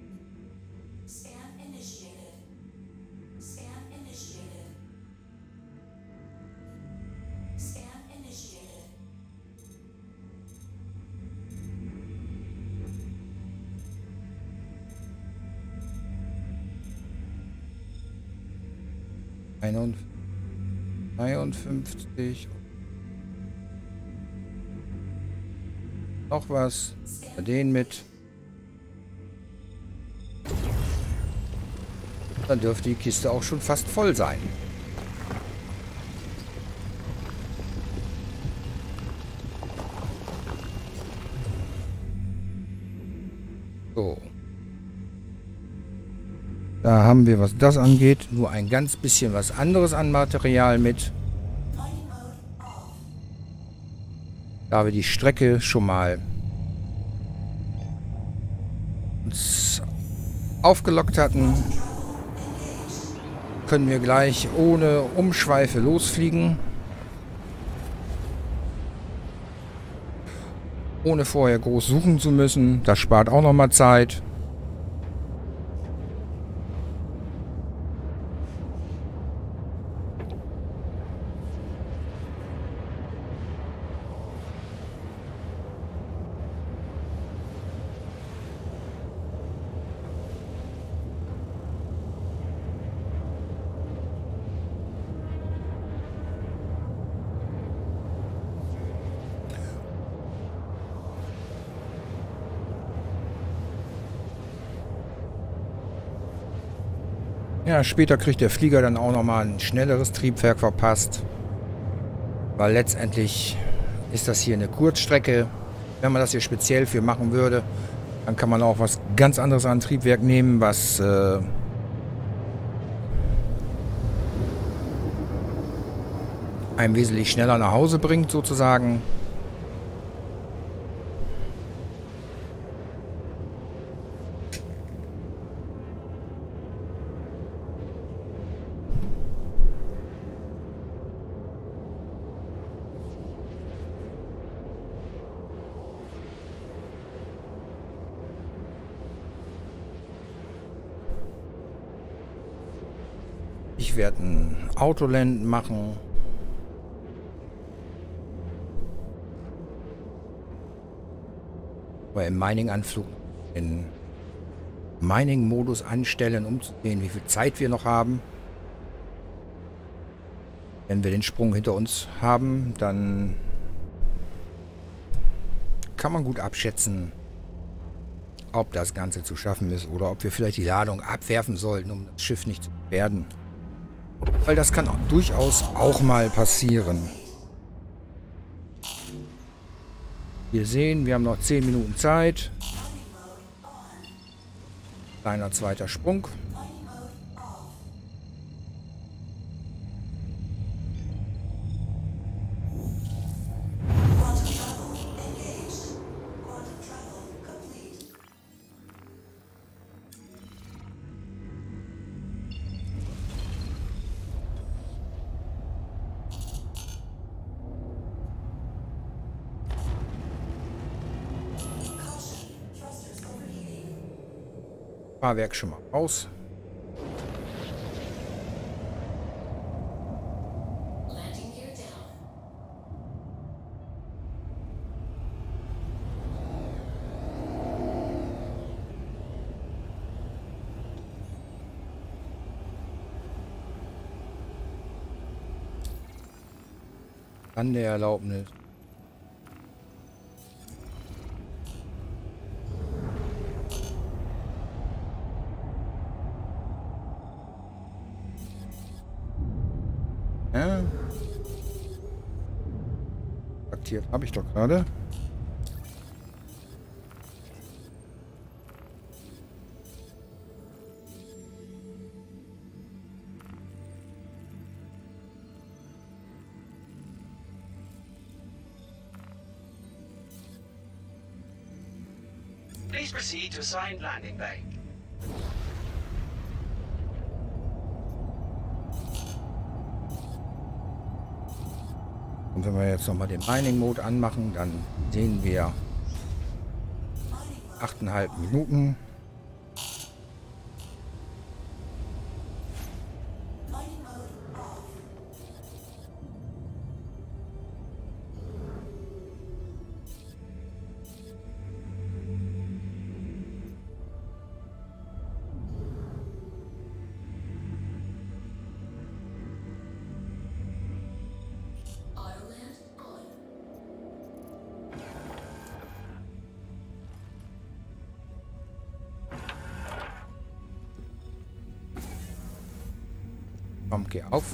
einundfünfzig. Noch was. Den mit. Dann dürfte die Kiste auch schon fast voll sein. So. Da haben wir, was das angeht, nur ein ganz bisschen was anderes an Material mit. Da wir die Strecke schon mal uns aufgelockt hatten, können wir gleich ohne Umschweife losfliegen. Ohne vorher groß suchen zu müssen. Das spart auch nochmal Zeit. Ja, später kriegt der Flieger dann auch nochmal ein schnelleres Triebwerk verpasst. Weil letztendlich ist das hier eine Kurzstrecke. Wenn man das hier speziell für machen würde, dann kann man auch was ganz anderes an Triebwerk nehmen, was äh, einem wesentlich schneller nach Hause bringt, sozusagen. Ich werde ein Autoland machen. Oder im Mining-Anflug in Mining-Modus anstellen, um zu sehen, wie viel Zeit wir noch haben. Wenn wir den Sprung hinter uns haben, dann kann man gut abschätzen, ob das Ganze zu schaffen ist oder ob wir vielleicht die Ladung abwerfen sollten, um das Schiff nicht zu gefährden. Weil das kann auch durchaus auch mal passieren. Wir sehen, wir haben noch zehn Minuten Zeit. Kleiner zweiter Sprung. Fahrwerk schon mal raus. An der Erlaubnis. Ja. Aktiviert habe ich doch gerade. Please proceed to assigned landing bay. Und wenn wir jetzt nochmal den Mining-Mode anmachen, dann sehen wir achteinhalb Minuten. Komm, geh auf.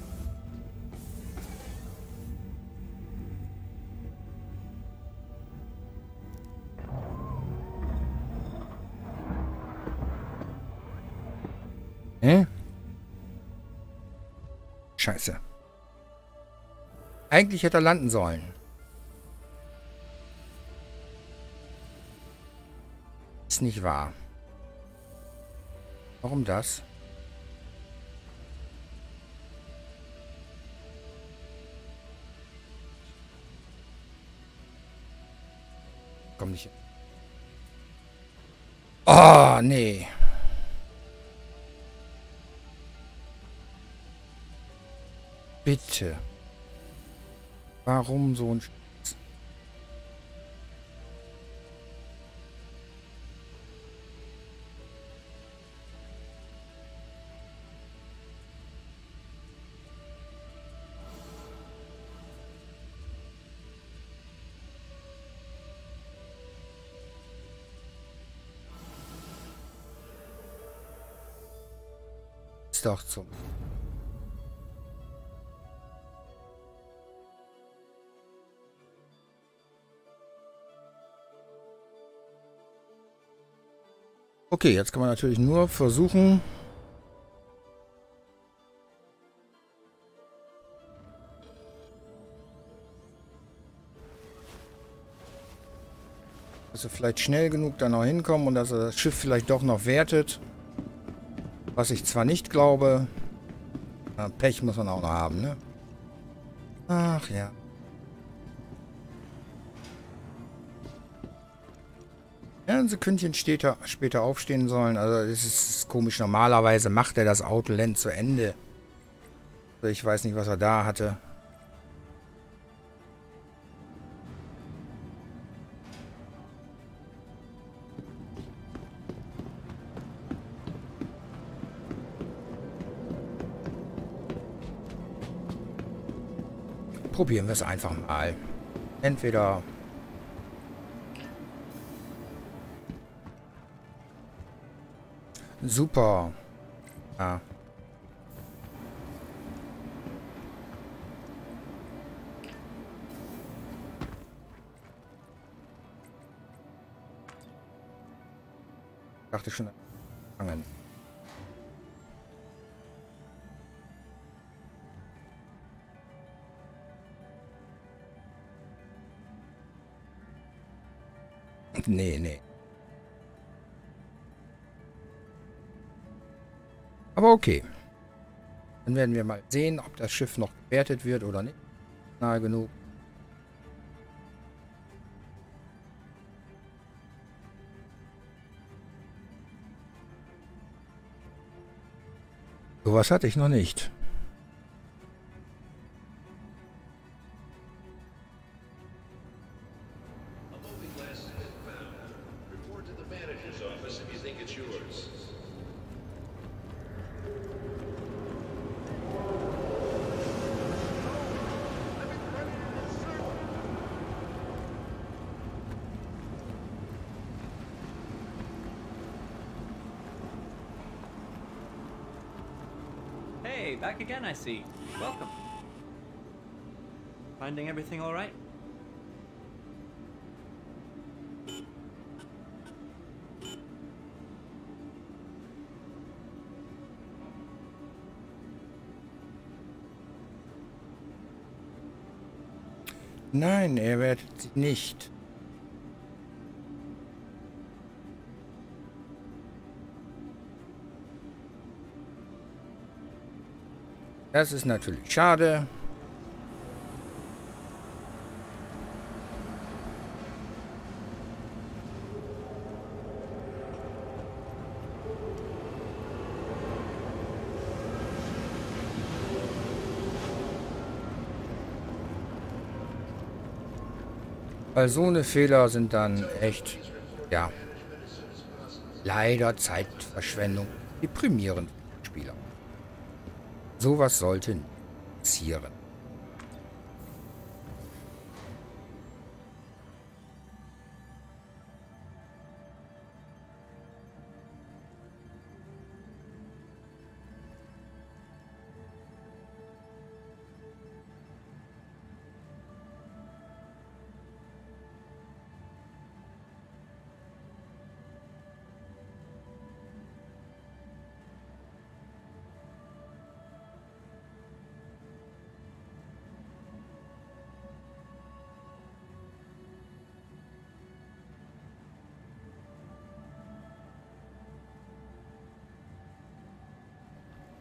Hä? Scheiße. Eigentlich hätte er landen sollen. Ist nicht wahr. Warum das? Komm nicht. Oh, nee. Bitte. Warum so ein... Sch- Ist doch so. Okay, jetzt kann man natürlich nur versuchen... dass wir vielleicht schnell genug da noch hinkommen und dass er das Schiff vielleicht doch noch wertet. Was ich zwar nicht glaube. Na, Pech muss man auch noch haben, ne? Ach ja. Ja, ein Sekündchen später, später aufstehen sollen. Also das ist komisch. Normalerweise macht er das Autoland zu Ende. Also ich weiß nicht, was er da hatte. Probieren wir es einfach mal. Entweder... Super. Ja. Ich dachte schon... Fangen. Nee, nee. Aber okay. Dann werden wir mal sehen, ob das Schiff noch gewertet wird oder nicht. Nahe genug. Sowas hatte ich noch nicht. Hey, back again, I see. Welcome. Finding everything all right? Nein, er wertet sie nicht. Das ist natürlich schade. Weil so eine Fehler sind dann echt, ja, leider Zeitverschwendung. Deprimierend für die Spieler. Sowas sollte nicht passieren.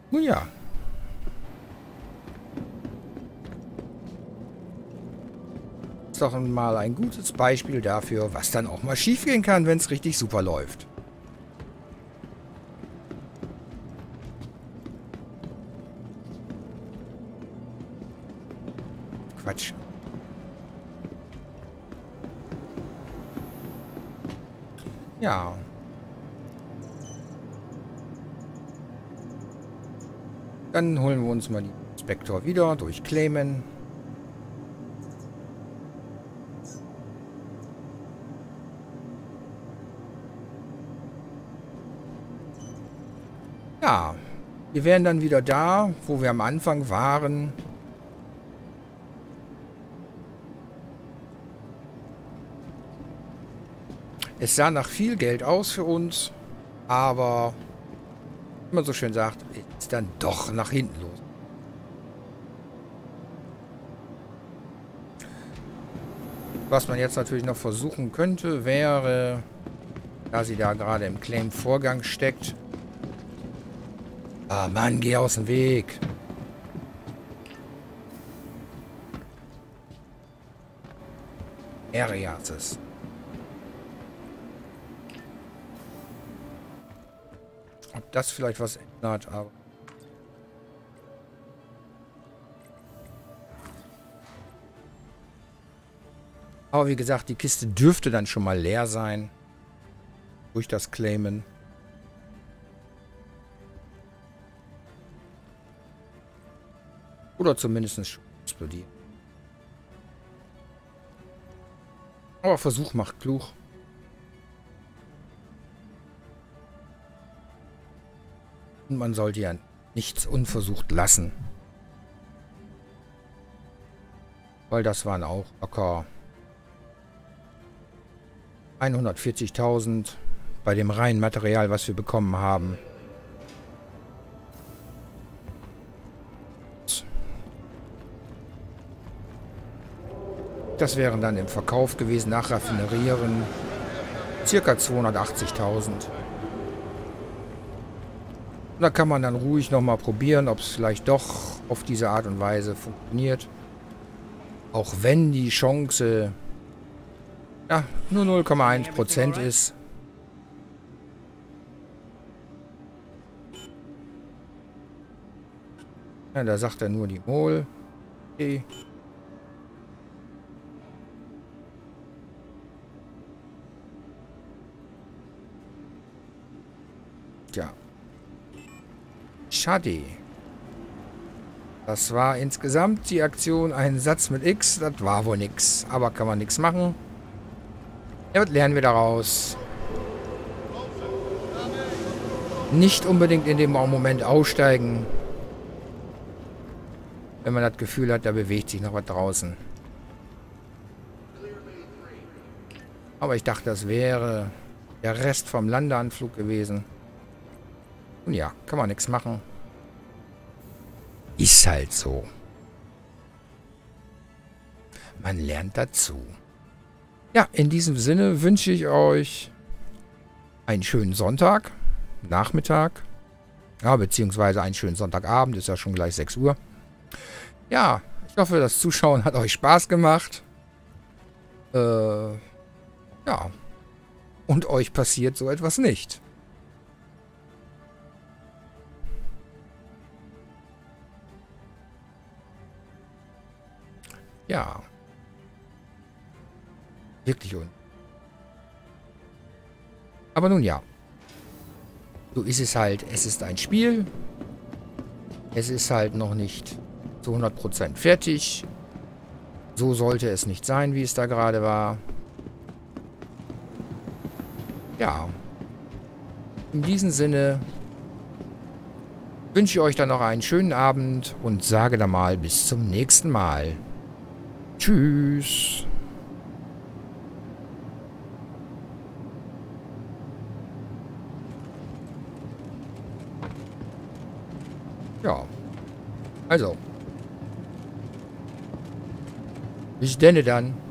Nun ja. Ist doch mal ein gutes Beispiel dafür, was dann auch mal schiefgehen kann, wenn es richtig super läuft. Quatsch. Ja. Dann holen wir uns mal die Inspektor wieder durch Claimen. Ja, wir wären dann wieder da, wo wir am Anfang waren. Es sah nach viel Geld aus für uns, aber, wie man so schön sagt, ist dann doch nach hinten los. Was man jetzt natürlich noch versuchen könnte, wäre, da sie da gerade im Claim-Vorgang steckt. Ah, Mann, geh aus dem Weg. Ariases. Ob das vielleicht was ändert, aber... Aber wie gesagt, die Kiste dürfte dann schon mal leer sein. Durch das Claimen. Oder zumindest explodieren. Aber Versuch macht klug. Und man sollte ja nichts unversucht lassen. Weil das waren auch locker hundertvierzigtausend bei dem reinen Material, was wir bekommen haben. Das wären dann im Verkauf gewesen, nach Raffinerieren, circa zweihundertachtzigtausend. Und da kann man dann ruhig nochmal probieren, ob es vielleicht doch auf diese Art und Weise funktioniert. Auch wenn die Chance ja, nur null Komma eins Prozent ist. Ja, da sagt er nur die Mol. Okay. Tja. Schade. Das war insgesamt die Aktion ein Satz mit X. Das war wohl nix. Aber kann man nichts machen. Ja, was lernen wir daraus? Nicht unbedingt in dem Moment aussteigen. Wenn man das Gefühl hat, da bewegt sich noch was draußen. Aber ich dachte, das wäre der Rest vom Landeanflug gewesen. Und ja, kann man nichts machen. Ist halt so. Man lernt dazu. Ja, in diesem Sinne wünsche ich euch einen schönen Sonntag, Nachmittag. Ja, beziehungsweise einen schönen Sonntagabend, ist ja schon gleich sechs Uhr. Ja, ich hoffe, das Zuschauen hat euch Spaß gemacht. Äh, ja. Und euch passiert so etwas nicht. Ja. Wirklich un. Aber nun ja. So ist es halt. Es ist ein Spiel. Es ist halt noch nicht zu hundert Prozent fertig. So sollte es nicht sein, wie es da gerade war. Ja. In diesem Sinne wünsche ich euch dann noch einen schönen Abend und sage dann mal bis zum nächsten Mal. Tschüss. Ja. Also. Bis denne dann.